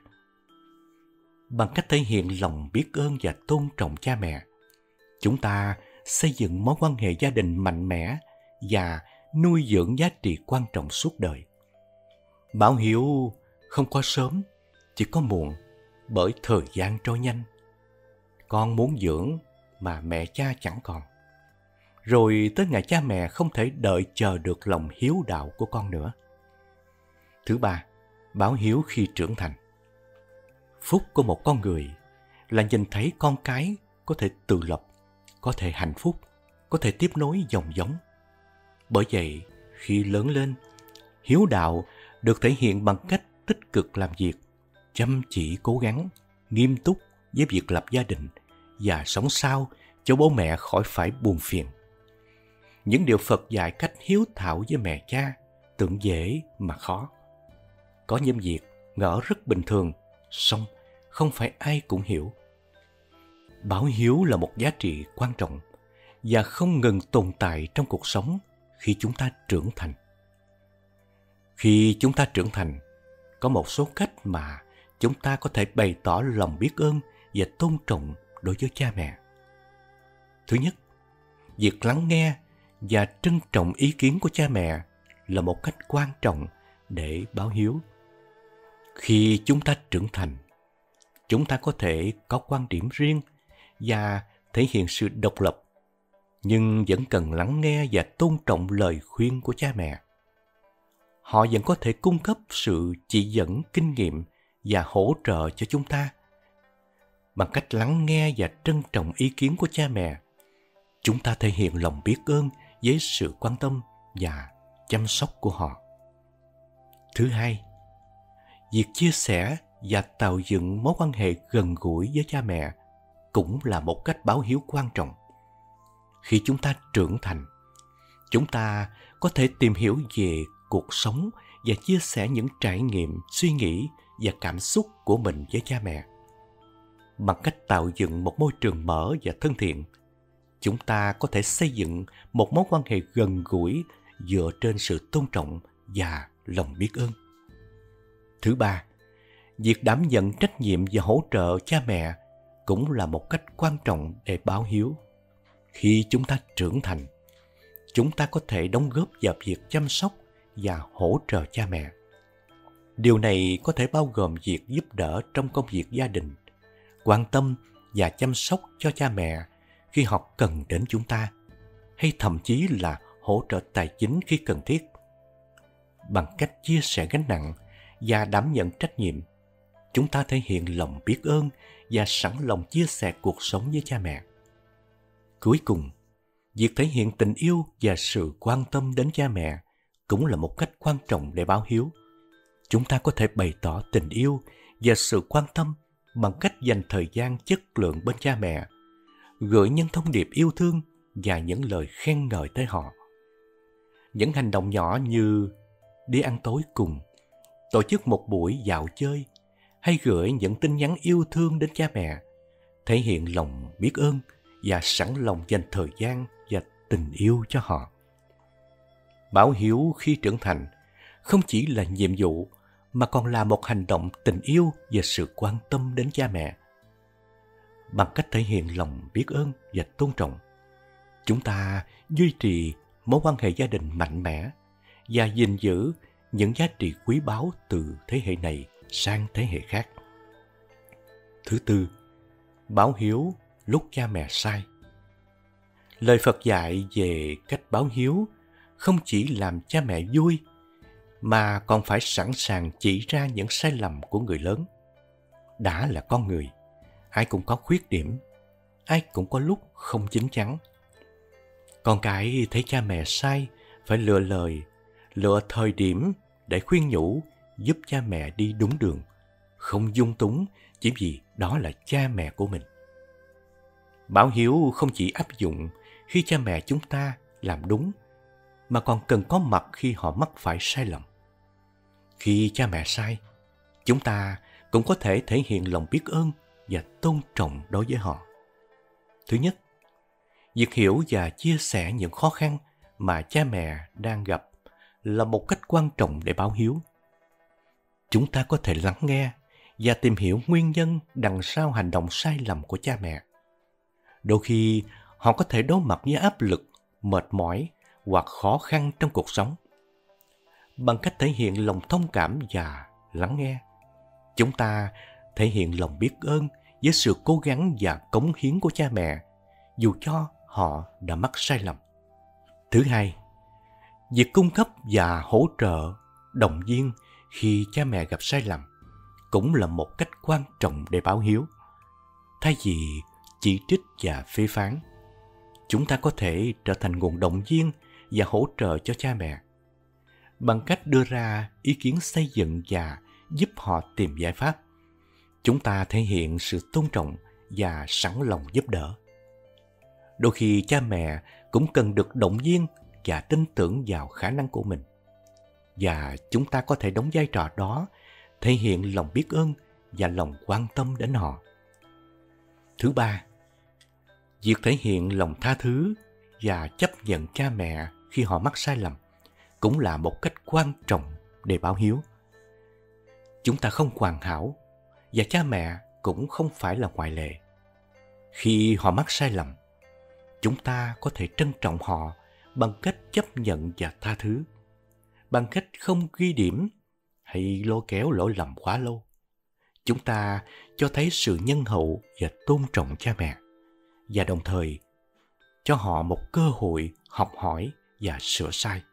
S1: Bằng cách thể hiện lòng biết ơn và tôn trọng cha mẹ, chúng ta xây dựng mối quan hệ gia đình mạnh mẽ và nuôi dưỡng giá trị quan trọng suốt đời. Báo hiếu không có sớm, chỉ có muộn, bởi thời gian trôi nhanh. Con muốn dưỡng mà mẹ cha chẳng còn. Rồi tới ngày cha mẹ không thể đợi chờ được lòng hiếu đạo của con nữa. Thứ ba, báo hiếu khi trưởng thành. Phúc của một con người là nhìn thấy con cái có thể tự lập, có thể hạnh phúc, có thể tiếp nối dòng giống. Bởi vậy, khi lớn lên, hiếu đạo được thể hiện bằng cách tích cực làm việc, chăm chỉ cố gắng, nghiêm túc với việc lập gia đình và sống sao cho bố mẹ khỏi phải buồn phiền. Những điều Phật dạy cách hiếu thảo với mẹ cha tưởng dễ mà khó. Có những việc ngỡ rất bình thường, song không phải ai cũng hiểu. Báo hiếu là một giá trị quan trọng và không ngừng tồn tại trong cuộc sống khi chúng ta trưởng thành. Khi chúng ta trưởng thành, có một số cách mà chúng ta có thể bày tỏ lòng biết ơn và tôn trọng đối với cha mẹ. Thứ nhất, việc lắng nghe và trân trọng ý kiến của cha mẹ là một cách quan trọng để báo hiếu. Khi chúng ta trưởng thành, chúng ta có thể có quan điểm riêng và thể hiện sự độc lập, nhưng vẫn cần lắng nghe và tôn trọng lời khuyên của cha mẹ. Họ vẫn có thể cung cấp sự chỉ dẫn, kinh nghiệm và hỗ trợ cho chúng ta. Bằng cách lắng nghe và trân trọng ý kiến của cha mẹ, chúng ta thể hiện lòng biết ơn với sự quan tâm và chăm sóc của họ. Thứ hai, việc chia sẻ và tạo dựng mối quan hệ gần gũi với cha mẹ cũng là một cách báo hiếu quan trọng. Khi chúng ta trưởng thành, chúng ta có thể tìm hiểu về cuộc sống và chia sẻ những trải nghiệm, suy nghĩ và cảm xúc của mình với cha mẹ. Bằng cách tạo dựng một môi trường mở và thân thiện, chúng ta có thể xây dựng một mối quan hệ gần gũi dựa trên sự tôn trọng và lòng biết ơn. Thứ ba, việc đảm nhận trách nhiệm và hỗ trợ cha mẹ cũng là một cách quan trọng để báo hiếu. Khi chúng ta trưởng thành, chúng ta có thể đóng góp vào việc chăm sóc và hỗ trợ cha mẹ. Điều này có thể bao gồm việc giúp đỡ trong công việc gia đình, quan tâm và chăm sóc cho cha mẹ khi họ cần đến chúng ta, hay thậm chí là hỗ trợ tài chính khi cần thiết. Bằng cách chia sẻ gánh nặng và đảm nhận trách nhiệm, chúng ta thể hiện lòng biết ơn và sẵn lòng chia sẻ cuộc sống với cha mẹ. Cuối cùng, Việc thể hiện tình yêu và sự quan tâm đến cha mẹ cũng là một cách quan trọng để báo hiếu. Chúng ta có thể bày tỏ tình yêu và sự quan tâm bằng cách dành thời gian chất lượng bên cha mẹ, gửi những thông điệp yêu thương và những lời khen ngợi tới họ. Những hành động nhỏ như đi ăn tối cùng, tổ chức một buổi dạo chơi hay gửi những tin nhắn yêu thương đến cha mẹ thể hiện lòng biết ơn và sẵn lòng dành thời gian và tình yêu cho họ. Báo hiếu khi trưởng thành không chỉ là nhiệm vụ mà còn là một hành động tình yêu và sự quan tâm đến cha mẹ. Bằng cách thể hiện lòng biết ơn và tôn trọng, chúng ta duy trì mối quan hệ gia đình mạnh mẽ và gìn giữ những giá trị quý báu từ thế hệ này sang thế hệ khác. Thứ tư, báo hiếu lúc cha mẹ sai. Lời Phật dạy về cách báo hiếu không chỉ làm cha mẹ vui, mà còn phải sẵn sàng chỉ ra những sai lầm của người lớn. Đã là con người, ai cũng có khuyết điểm, ai cũng có lúc không chín chắn. Con cái thấy cha mẹ sai, phải lựa lời, lựa thời điểm để khuyên nhủ, giúp cha mẹ đi đúng đường, không dung túng chỉ vì đó là cha mẹ của mình. Báo hiếu không chỉ áp dụng khi cha mẹ chúng ta làm đúng, mà còn cần có mặt khi họ mắc phải sai lầm. Khi cha mẹ sai, chúng ta cũng có thể thể hiện lòng biết ơn và tôn trọng đối với họ. Thứ nhất, việc hiểu và chia sẻ những khó khăn mà cha mẹ đang gặp là một cách quan trọng để báo hiếu. Chúng ta có thể lắng nghe và tìm hiểu nguyên nhân đằng sau hành động sai lầm của cha mẹ. Đôi khi, họ có thể đối mặt với áp lực, mệt mỏi hoặc khó khăn trong cuộc sống. Bằng cách thể hiện lòng thông cảm và lắng nghe, chúng ta thể hiện lòng biết ơn với sự cố gắng và cống hiến của cha mẹ, dù cho họ đã mắc sai lầm. Thứ hai, việc cung cấp và hỗ trợ, động viên khi cha mẹ gặp sai lầm cũng là một cách quan trọng để báo hiếu. Thay vì chỉ trích và phê phán, chúng ta có thể trở thành nguồn động viên và hỗ trợ cho cha mẹ. Bằng cách đưa ra ý kiến xây dựng và giúp họ tìm giải pháp, chúng ta thể hiện sự tôn trọng và sẵn lòng giúp đỡ. Đôi khi cha mẹ cũng cần được động viên và tin tưởng vào khả năng của mình. Và chúng ta có thể đóng vai trò đó, thể hiện lòng biết ơn và lòng quan tâm đến họ. Thứ ba, việc thể hiện lòng tha thứ và chấp nhận cha mẹ khi họ mắc sai lầm cũng là một cách quan trọng để báo hiếu. Chúng ta không hoàn hảo và cha mẹ cũng không phải là ngoại lệ. Khi họ mắc sai lầm, chúng ta có thể trân trọng họ bằng cách chấp nhận và tha thứ, bằng cách không ghi điểm hay lôi kéo lỗi lầm quá lâu. Chúng ta cho thấy sự nhân hậu và tôn trọng cha mẹ, và đồng thời cho họ một cơ hội học hỏi và sửa sai.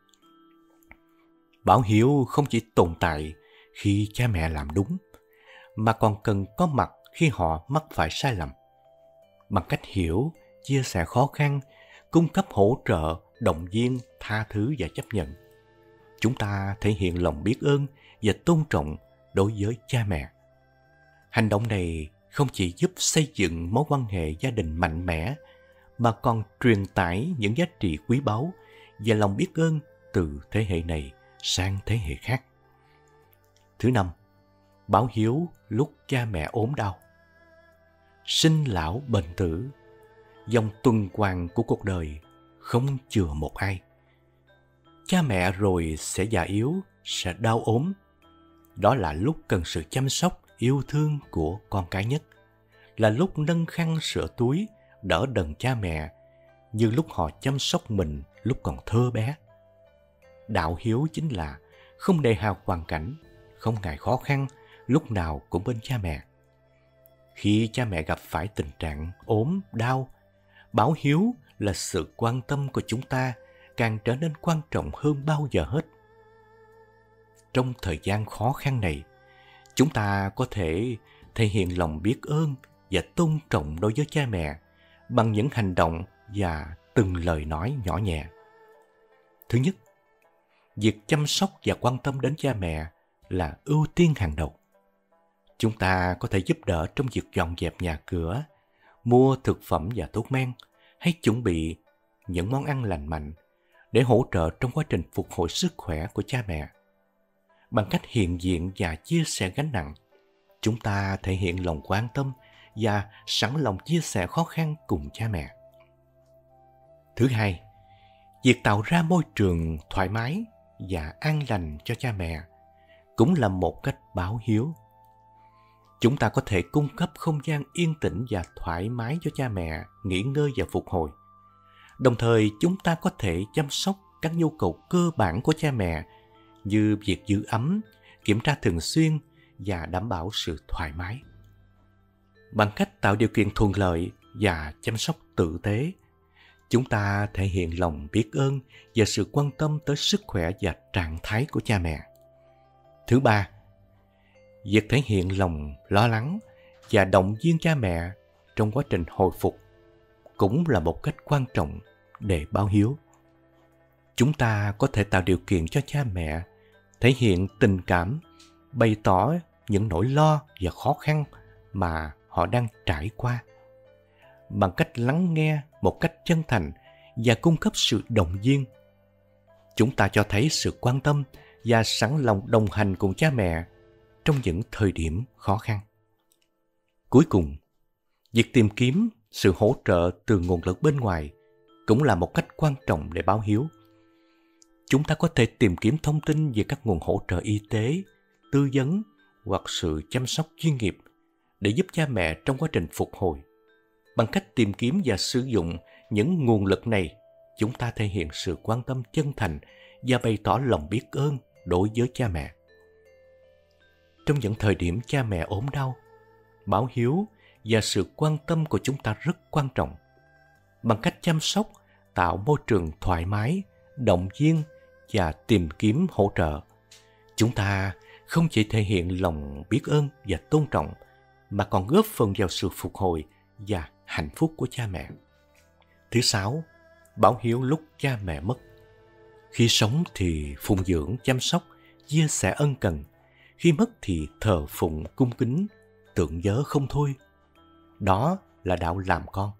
S1: Báo hiếu không chỉ tồn tại khi cha mẹ làm đúng, mà còn cần có mặt khi họ mắc phải sai lầm. Bằng cách hiểu, chia sẻ khó khăn, cung cấp hỗ trợ, động viên, tha thứ và chấp nhận, chúng ta thể hiện lòng biết ơn và tôn trọng đối với cha mẹ. Hành động này không chỉ giúp xây dựng mối quan hệ gia đình mạnh mẽ, mà còn truyền tải những giá trị quý báu và lòng biết ơn từ thế hệ này sang thế hệ khác. Thứ năm, báo hiếu lúc cha mẹ ốm đau. Sinh lão bệnh tử, dòng tuần hoàn của cuộc đời không chừa một ai. Cha mẹ rồi sẽ già yếu, sẽ đau ốm. Đó là lúc cần sự chăm sóc, yêu thương của con cái nhất. Là lúc nâng khăn sửa túi, đỡ đần cha mẹ, như lúc họ chăm sóc mình lúc còn thơ bé. Đạo hiếu chính là không nề hà hoàn cảnh, không ngại khó khăn, lúc nào cũng bên cha mẹ. Khi cha mẹ gặp phải tình trạng ốm, đau, báo hiếu là sự quan tâm của chúng ta càng trở nên quan trọng hơn bao giờ hết. Trong thời gian khó khăn này, chúng ta có thể thể hiện lòng biết ơn và tôn trọng đối với cha mẹ bằng những hành động và từng lời nói nhỏ nhẹ. Thứ nhất, việc chăm sóc và quan tâm đến cha mẹ là ưu tiên hàng đầu. Chúng ta có thể giúp đỡ trong việc dọn dẹp nhà cửa, mua thực phẩm và thuốc men, hay chuẩn bị những món ăn lành mạnh để hỗ trợ trong quá trình phục hồi sức khỏe của cha mẹ. Bằng cách hiện diện và chia sẻ gánh nặng, chúng ta thể hiện lòng quan tâm và sẵn lòng chia sẻ khó khăn cùng cha mẹ. Thứ hai, việc tạo ra môi trường thoải mái và an lành cho cha mẹ cũng là một cách báo hiếu. Chúng ta có thể cung cấp không gian yên tĩnh và thoải mái cho cha mẹ nghỉ ngơi và phục hồi. Đồng thời, chúng ta có thể chăm sóc các nhu cầu cơ bản của cha mẹ như việc giữ ấm, kiểm tra thường xuyên và đảm bảo sự thoải mái. Bằng cách tạo điều kiện thuận lợi và chăm sóc tử tế, chúng ta thể hiện lòng biết ơn và sự quan tâm tới sức khỏe và trạng thái của cha mẹ. Thứ ba, việc thể hiện lòng lo lắng và động viên cha mẹ trong quá trình hồi phục cũng là một cách quan trọng để báo hiếu. Chúng ta có thể tạo điều kiện cho cha mẹ thể hiện tình cảm, bày tỏ những nỗi lo và khó khăn mà họ đang trải qua. Bằng cách lắng nghe một cách chân thành và cung cấp sự động viên, chúng ta cho thấy sự quan tâm và sẵn lòng đồng hành cùng cha mẹ trong những thời điểm khó khăn. Cuối cùng, việc tìm kiếm sự hỗ trợ từ nguồn lực bên ngoài cũng là một cách quan trọng để báo hiếu. Chúng ta có thể tìm kiếm thông tin về các nguồn hỗ trợ y tế, tư vấn hoặc sự chăm sóc chuyên nghiệp để giúp cha mẹ trong quá trình phục hồi. Bằng cách tìm kiếm và sử dụng những nguồn lực này, chúng ta thể hiện sự quan tâm chân thành và bày tỏ lòng biết ơn đối với cha mẹ. Trong những thời điểm cha mẹ ốm đau, báo hiếu và sự quan tâm của chúng ta rất quan trọng. Bằng cách chăm sóc, tạo môi trường thoải mái, động viên và tìm kiếm hỗ trợ, chúng ta không chỉ thể hiện lòng biết ơn và tôn trọng, mà còn góp phần vào sự phục hồi và hạnh phúc của cha mẹ. Thứ sáu, báo hiếu lúc cha mẹ mất. Khi sống thì phụng dưỡng, chăm sóc, chia sẻ ân cần. Khi mất thì thờ phụng, cung kính, tưởng nhớ không thôi. Đó là đạo làm con.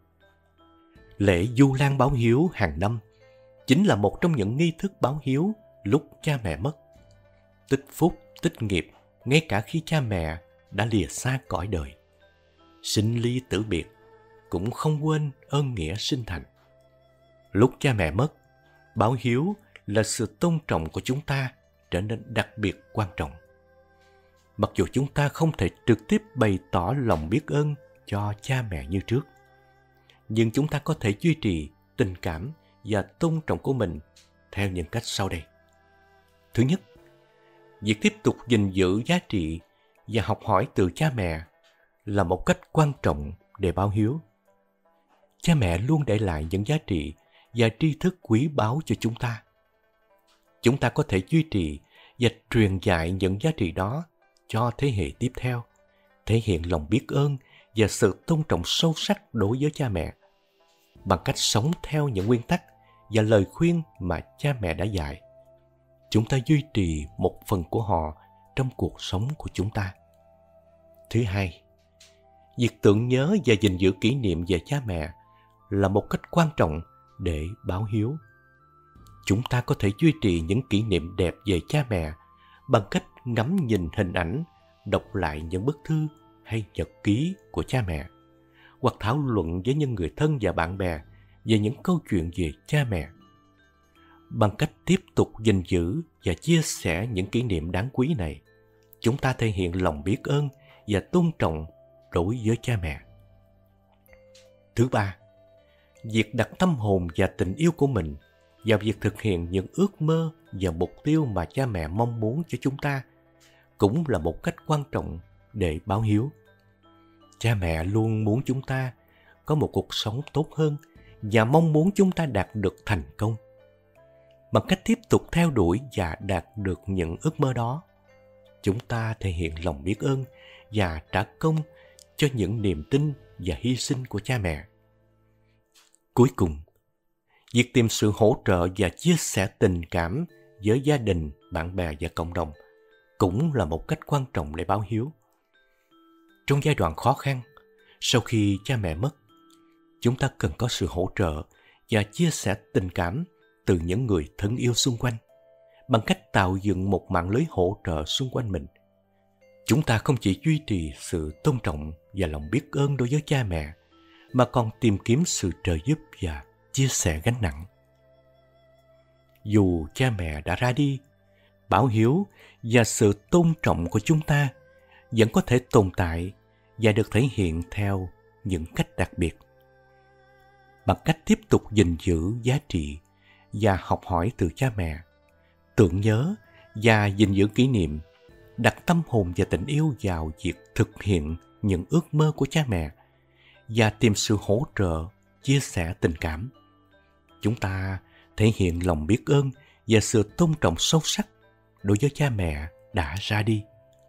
S1: Lễ Du Lan báo hiếu hàng năm chính là một trong những nghi thức báo hiếu lúc cha mẹ mất. Tích phúc, tích nghiệp, ngay cả khi cha mẹ đã lìa xa cõi đời. Sinh ly tử biệt, cũng không quên ơn nghĩa sinh thành. Lúc cha mẹ mất, báo hiếu là sự tôn trọng của chúng ta trở nên đặc biệt quan trọng. Mặc dù chúng ta không thể trực tiếp bày tỏ lòng biết ơn cho cha mẹ như trước, nhưng chúng ta có thể duy trì tình cảm và tôn trọng của mình theo những cách sau đây. Thứ nhất, việc tiếp tục gìn giữ giá trị và học hỏi từ cha mẹ là một cách quan trọng để báo hiếu. Cha mẹ luôn để lại những giá trị và tri thức quý báu cho chúng ta. Chúng ta có thể duy trì và truyền dạy những giá trị đó cho thế hệ tiếp theo, thể hiện lòng biết ơn và sự tôn trọng sâu sắc đối với cha mẹ, bằng cách sống theo những nguyên tắc và lời khuyên mà cha mẹ đã dạy. Chúng ta duy trì một phần của họ trong cuộc sống của chúng ta. Thứ hai, việc tưởng nhớ và gìn giữ kỷ niệm về cha mẹ là một cách quan trọng để báo hiếu. Chúng ta có thể duy trì những kỷ niệm đẹp về cha mẹ bằng cách ngắm nhìn hình ảnh, đọc lại những bức thư hay nhật ký của cha mẹ, hoặc thảo luận với những người thân và bạn bè về những câu chuyện về cha mẹ. Bằng cách tiếp tục gìn giữ và chia sẻ những kỷ niệm đáng quý này, chúng ta thể hiện lòng biết ơn và tôn trọng đối với cha mẹ. Thứ ba, việc đặt tâm hồn và tình yêu của mình vào việc thực hiện những ước mơ và mục tiêu mà cha mẹ mong muốn cho chúng ta cũng là một cách quan trọng để báo hiếu. Cha mẹ luôn muốn chúng ta có một cuộc sống tốt hơn và mong muốn chúng ta đạt được thành công. Bằng cách tiếp tục theo đuổi và đạt được những ước mơ đó, chúng ta thể hiện lòng biết ơn và trả công cho những niềm tin và hy sinh của cha mẹ. Cuối cùng, việc tìm sự hỗ trợ và chia sẻ tình cảm với gia đình, bạn bè và cộng đồng cũng là một cách quan trọng để báo hiếu. Trong giai đoạn khó khăn, sau khi cha mẹ mất, chúng ta cần có sự hỗ trợ và chia sẻ tình cảm từ những người thân yêu xung quanh, bằng cách tạo dựng một mạng lưới hỗ trợ xung quanh mình. Chúng ta không chỉ duy trì sự tôn trọng và lòng biết ơn đối với cha mẹ, mà còn tìm kiếm sự trợ giúp và chia sẻ gánh nặng. Dù cha mẹ đã ra đi, báo hiếu và sự tôn trọng của chúng ta vẫn có thể tồn tại và được thể hiện theo những cách đặc biệt. Bằng cách tiếp tục gìn giữ giá trị và học hỏi từ cha mẹ, tưởng nhớ và gìn giữ kỷ niệm, đặt tâm hồn và tình yêu vào việc thực hiện những ước mơ của cha mẹ và tìm sự hỗ trợ, chia sẻ tình cảm, chúng ta thể hiện lòng biết ơn và sự tôn trọng sâu sắc đối với cha mẹ đã ra đi.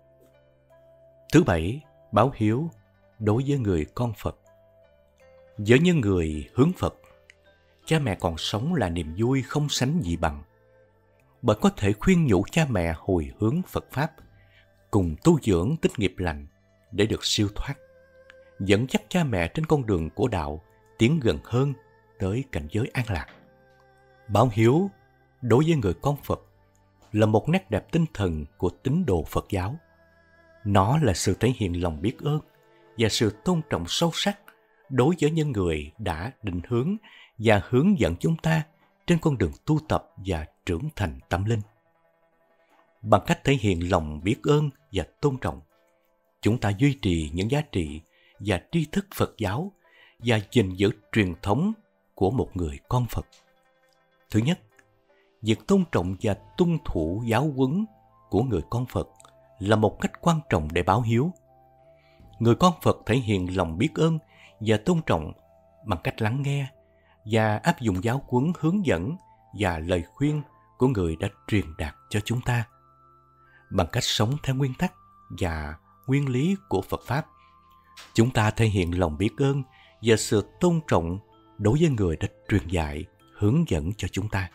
S1: Thứ bảy, báo hiếu đối với người con Phật. Với những người hướng Phật, cha mẹ còn sống là niềm vui không sánh gì bằng, bởi có thể khuyên nhủ cha mẹ hồi hướng Phật Pháp, cùng tu dưỡng tích nghiệp lành để được siêu thoát, dẫn dắt cha mẹ trên con đường của đạo tiến gần hơn tới cảnh giới an lạc. Báo hiếu đối với người con Phật là một nét đẹp tinh thần của tín đồ Phật giáo. Nó là sự thể hiện lòng biết ơn và sự tôn trọng sâu sắc đối với những người đã định hướng và hướng dẫn chúng ta trên con đường tu tập và trưởng thành tâm linh. Bằng cách thể hiện lòng biết ơn và tôn trọng, chúng ta duy trì những giá trị và tri thức Phật giáo và gìn giữ truyền thống của một người con Phật. Thứ nhất, việc tôn trọng và tuân thủ giáo huấn của người con Phật là một cách quan trọng để báo hiếu. Người con Phật thể hiện lòng biết ơn và tôn trọng bằng cách lắng nghe và áp dụng giáo huấn hướng dẫn và lời khuyên của người đã truyền đạt cho chúng ta. Bằng cách sống theo nguyên tắc và nguyên lý của Phật Pháp, chúng ta thể hiện lòng biết ơn và sự tôn trọng đối với người đã truyền dạy, hướng dẫn cho chúng ta.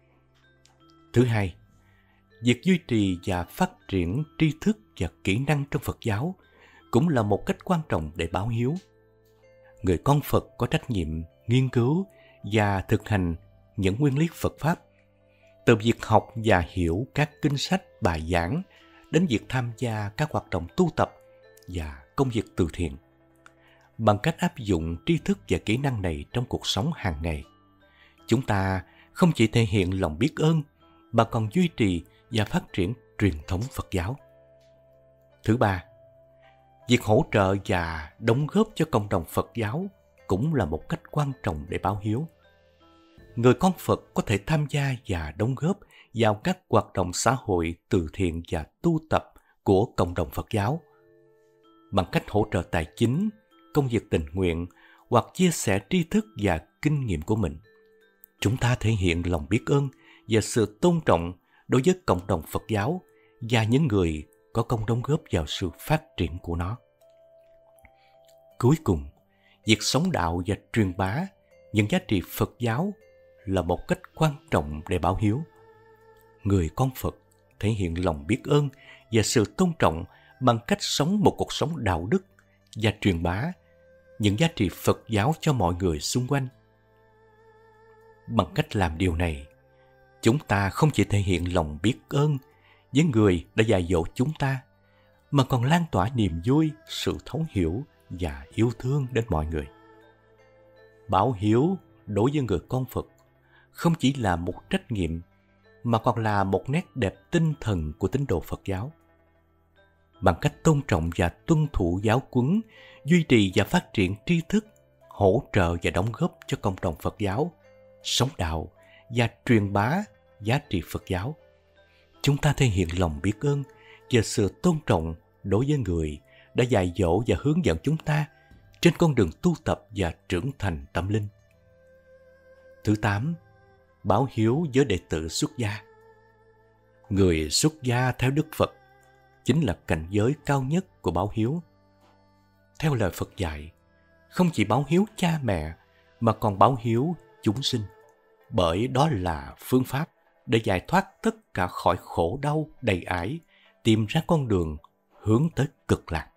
S1: Thứ hai, việc duy trì và phát triển tri thức và kỹ năng trong Phật giáo cũng là một cách quan trọng để báo hiếu. Người con Phật có trách nhiệm nghiên cứu và thực hành những nguyên lý Phật Pháp, từ việc học và hiểu các kinh sách, bài giảng đến việc tham gia các hoạt động tu tập và công việc từ thiện. Bằng cách áp dụng tri thức và kỹ năng này trong cuộc sống hàng ngày, chúng ta không chỉ thể hiện lòng biết ơn mà còn duy trì và phát triển truyền thống Phật giáo. Thứ ba, việc hỗ trợ và đóng góp cho cộng đồng Phật giáo cũng là một cách quan trọng để báo hiếu. Người con Phật có thể tham gia và đóng góp vào các hoạt động xã hội từ thiện và tu tập của cộng đồng Phật giáo. Bằng cách hỗ trợ tài chính, công việc tình nguyện hoặc chia sẻ tri thức và kinh nghiệm của mình, chúng ta thể hiện lòng biết ơn và sự tôn trọng đối với cộng đồng Phật giáo và những người có công đóng góp vào sự phát triển của nó. Cuối cùng, việc sống đạo và truyền bá những giá trị Phật giáo là một cách quan trọng để báo hiếu. Người con Phật thể hiện lòng biết ơn và sự tôn trọng bằng cách sống một cuộc sống đạo đức và truyền bá những giá trị Phật giáo cho mọi người xung quanh. Bằng cách làm điều này, chúng ta không chỉ thể hiện lòng biết ơn với người đã dạy dỗ chúng ta, mà còn lan tỏa niềm vui, sự thấu hiểu và yêu thương đến mọi người. Báo hiếu đối với người con Phật không chỉ là một trách nhiệm, mà còn là một nét đẹp tinh thần của tín đồ Phật giáo. Bằng cách tôn trọng và tuân thủ giáo huấn, duy trì và phát triển tri thức, hỗ trợ và đóng góp cho cộng đồng Phật giáo, sống đạo và truyền bá giá trị Phật giáo, chúng ta thể hiện lòng biết ơn và sự tôn trọng đối với người đã dạy dỗ và hướng dẫn chúng ta trên con đường tu tập và trưởng thành tâm linh. Thứ tám, báo hiếu với đệ tử xuất gia. Người xuất gia theo Đức Phật chính là cảnh giới cao nhất của báo hiếu. Theo lời Phật dạy, không chỉ báo hiếu cha mẹ mà còn báo hiếu chúng sinh. bởi đó là phương pháp để giải thoát tất cả khỏi khổ đau đầy ải, tìm ra con đường hướng tới cực lạc.